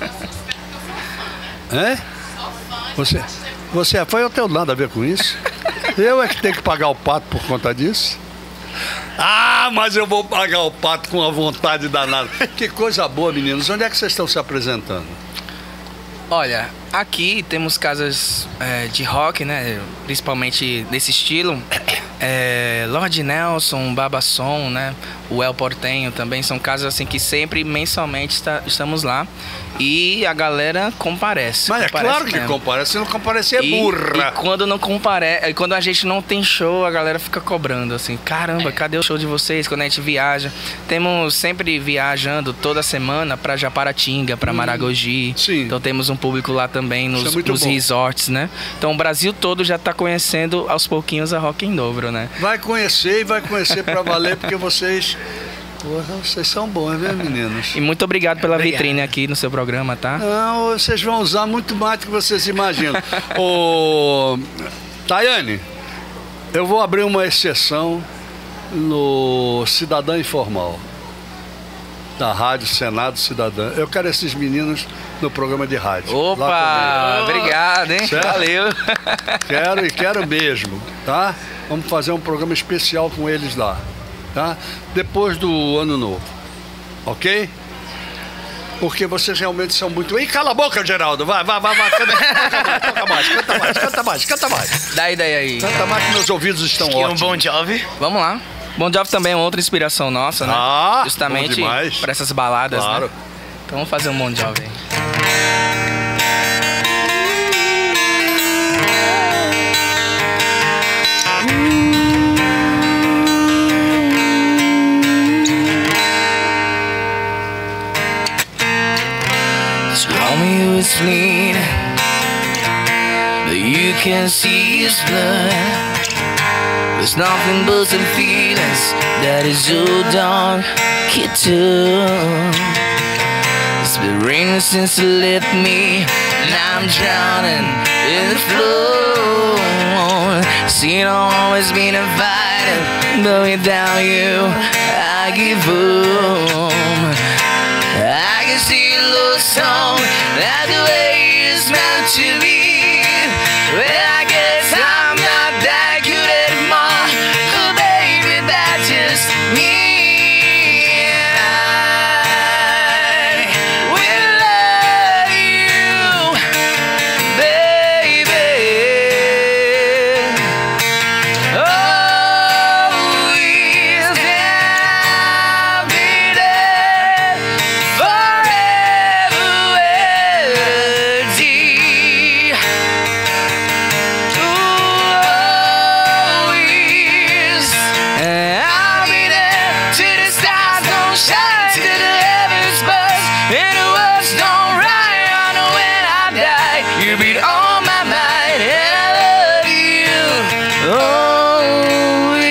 É? Você, você é fã, eu tenho nada a ver com isso. Eu é que tenho que pagar o pato por conta disso. Ah, mas eu vou pagar o pato com a vontade danada. Que coisa boa, meninos. Onde é que vocês estão se apresentando? Olha, aqui temos casas é, de rock, né? Principalmente desse estilo. É, Lord Nelson, Babassom, né? O El Portenho também são casas assim que sempre, mensalmente, está, estamos lá. E a galera comparece. Mas comparece é claro que mesmo. comparece. Se não comparecer é E- burra. E quando não comparece, quando a gente não tem show, a galera fica cobrando assim, caramba, cadê o show de vocês? Quando a gente viaja, temos sempre viajando toda semana para Japaratinga, para Maragogi. sim. Então temos um público lá também Isso nos, é muito nos bom. resorts, né? Então o Brasil todo já tá conhecendo aos pouquinhos a Rock em Dobro, né? Vai conhecer e vai conhecer pra valer, porque vocês... Porra, vocês são bons, viu, meninos? E muito obrigado pela vitrine aqui no seu programa, tá? Não, vocês vão usar muito mais do que vocês imaginam. Ô, Tayane, eu vou abrir uma exceção no Cidadã Informal, da Rádio Senado Cidadã. Eu quero esses meninos no programa de rádio. Opa, lá comigo. obrigado, hein? Certo? Valeu. Quero e quero mesmo, tá? Vamos fazer um programa especial com eles lá, tá? Depois do Ano Novo, ok? Porque vocês realmente são muito... Ih, cala a boca, Geraldo! Vai, vai, vai, vai. Canta, canta mais, canta mais, canta mais, canta mais. Dá a ideia aí. Canta mais que meus ouvidos estão Que é um ótimos. Bon Jovi. Vamos lá. Bon Jovi também é outra inspiração nossa, né? Ah, bom justamente demais. para essas baladas, Claro. né? Então vamos fazer um Bon Jovi aí. Romeo is bleeding, but you can see his blood. There's nothing but some feelings that is hold on, kid too. It's been raining since you left me, and I'm drowning in the flow. See, I've always been invited, but without you, I give up. I can see a love song that the way it's meant to be. Well, I guess I'm not that good anymore. Oh, baby, that's just me. And I will love you, baby. Oh, yes, I'll be there forever, dear. Oh, yes, I'll be there till the stars don't shine, till the heavens burst, and the words don't rhyme. I know when I die, you'll be on my mind, and I love you. Oh,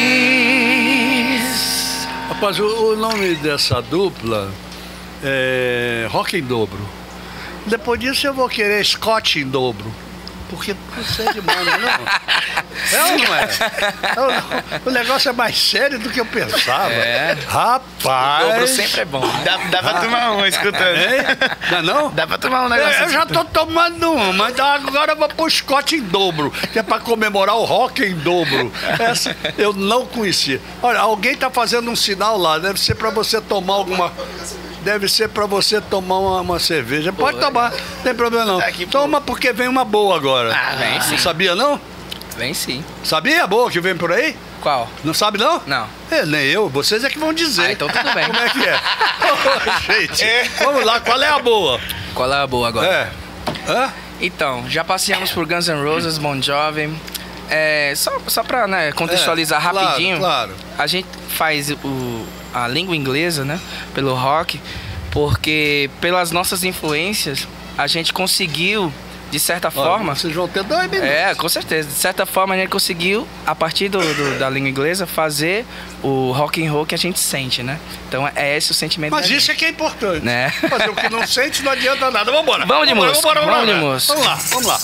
yes. Rapaz, o, o nome dessa dupla é Rock em Dobro. Depois disso eu vou querer Scott em Dobro. porque você é demais, não é não? É ou não é? Não, não. O negócio é mais sério do que eu pensava. É. Rapaz. O dobro sempre é bom. Né? Dá, dá pra tomar um escutando. Hein? Não é não? Dá pra tomar um negócio. É, eu já tô tomando um, mas agora eu vou pro Scott em dobro, que é pra comemorar o rock em dobro. Essa eu não conhecia. Olha, alguém tá fazendo um sinal lá, deve ser pra você tomar alguma... Deve ser pra você tomar uma, uma cerveja. Pode Pô, tomar, não tem problema não. Aqui, Toma porque vem uma boa agora. Ah, vem sim. Sabia não? Vem sim. Sabia a boa que vem por aí? Qual? Não sabe não? Não. É, nem eu, vocês é que vão dizer. Ah, então tudo bem. Como é que é? Ô, gente, vamos lá, qual é a boa? Qual é a boa agora? É. Hã? Então, já passeamos por Guns N' Roses, Bon Jovi. É, só, só pra né, contextualizar É, claro, rapidinho, claro. a gente faz o, a língua inglesa, né, pelo rock, porque pelas nossas influências, a gente conseguiu, de certa Olha, forma... vocês vão ter dois minutos. É, com certeza. De certa forma, a gente conseguiu, a partir do, do- da língua inglesa, fazer o rock and roll que a gente sente, né? Então, é esse o sentimento Mas da isso gente. é que é importante. Né? Fazer o que não sente não adianta nada. Vambora. Vamos de Vambora, música, vambora, vamos de vambora. música. Vamos lá, vamos lá.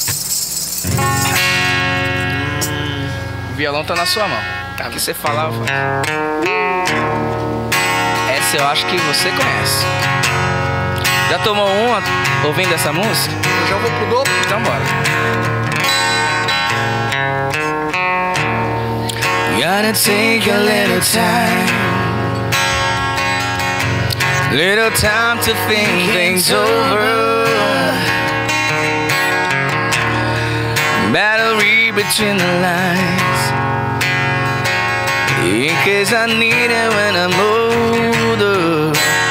O violão tá na sua mão. O que você falar, eu faço. Essa eu acho que você conhece. Já tomou uma ouvindo essa música? Eu já vou pro dobro. Então bora. Gotta take a little time, little time to think things over. Better read between the lines, in case I need it when I'm older.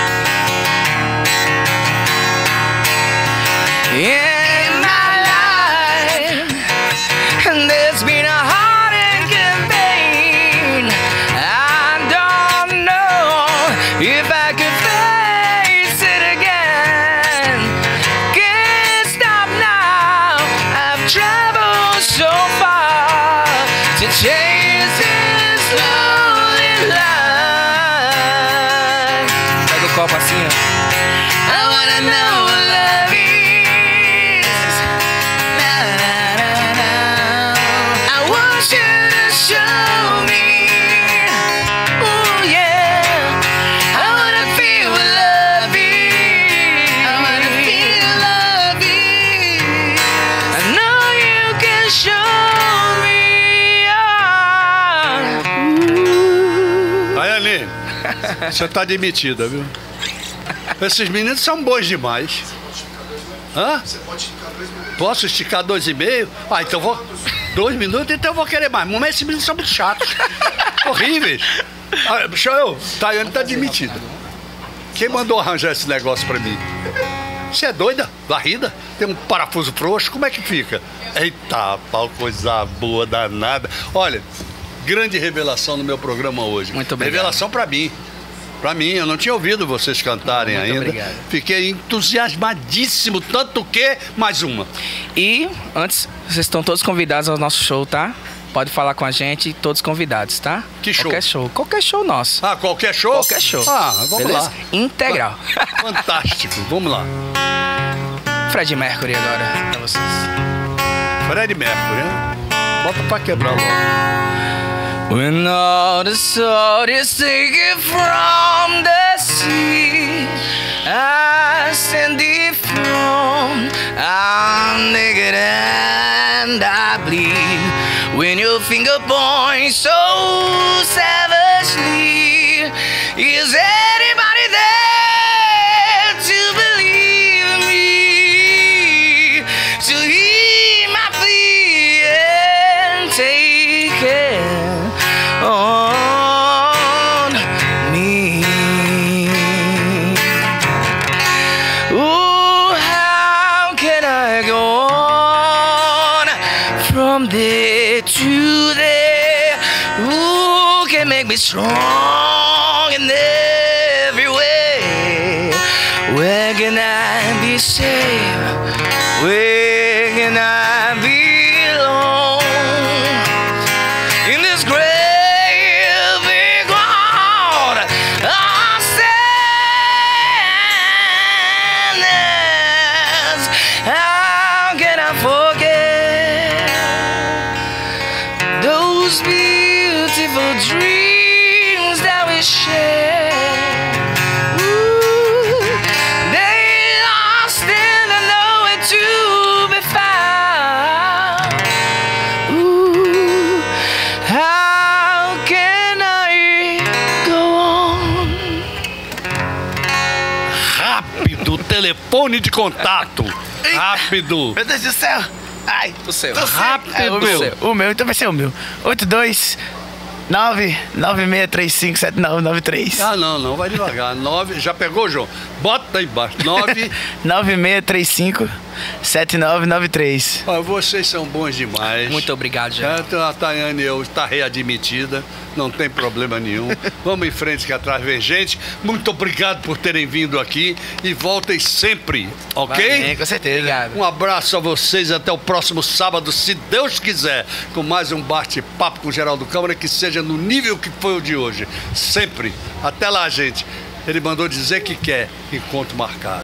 In my life, and there's been a heartache and pain. I don't know if I could face it again. Can't stop now. I've traveled so far to chase this lonely life. Pega o copo assim, ó. I wanna know what love is. Na, na, na, na. I want you to show me. Ooh, yeah. I wanna feel what love is. I wanna feel love is. I know you can show me. Oh. Ayane, você tá demitida, viu? Esses meninos são bons demais. Hã? Posso esticar dois e meio? Ah, então vou. Dois minutos, então eu vou querer mais. Mas esses meninos são muito chatos. Horríveis. Ah, show, Tayane tá demitida. Quem mandou arranjar esse negócio pra mim? Você é doida? Varrida? Tem um parafuso frouxo? Como é que fica? Eita, pau, coisa boa, danada. Olha, grande revelação no meu programa hoje. Muito obrigado. Revelação pra mim. Pra mim, eu não tinha ouvido vocês cantarem Muito ainda. obrigado. Fiquei entusiasmadíssimo, tanto que mais uma. E antes, vocês estão todos convidados ao nosso show, tá? Pode falar com a gente, todos convidados, tá? Que show? Qualquer show. Qualquer show nosso. Ah, qualquer show? Qualquer show. Ah, vamos Beleza? lá. Integral. Fantástico, vamos lá. Fred Mercury agora pra vocês. Fred Mercury, né? Bota pra quebrar logo. When all the salt is taken from the sea, I stand dethroned, I'm naked and I bleed. When your finger points so savagely, is anybody there to believe me? To hear my plea and take care on me. Ooh, how can I go on from there to there? Who can make me strong in every way? Where can I be safe? Where can I belong? In this great big world of sadness, how can I forget those beautiful dreams that we share. Ooh, they lost and are nowhere to be found. Ooh, how can I go on? Rápido, telefone de contato. Rápido. Meu Deus do céu. Ai, Do seu. do céu. Rápido. É, o meu. O meu, então vai ser o meu. oito dois nove nove seis três cinco sete nove nove três. Ah, não, não, vai devagar. Nove, já pegou, João? Bota aí embaixo. Nove. nove seis três cinco sete nove nove três. Ó, vocês são bons demais. Muito obrigado, Geraldo. É, a Tayane eu está readmitida, não tem problema nenhum. Vamos em frente que atrás vem gente. Muito obrigado por terem vindo aqui e voltem sempre, ok? Bem, com certeza. Obrigado. Um abraço a vocês até o próximo sábado, se Deus quiser, com mais um bate-papo com o Geraldo Câmara que seja no nível que foi o de hoje. Sempre. Até lá, gente. Ele mandou dizer que quer encontro marcado.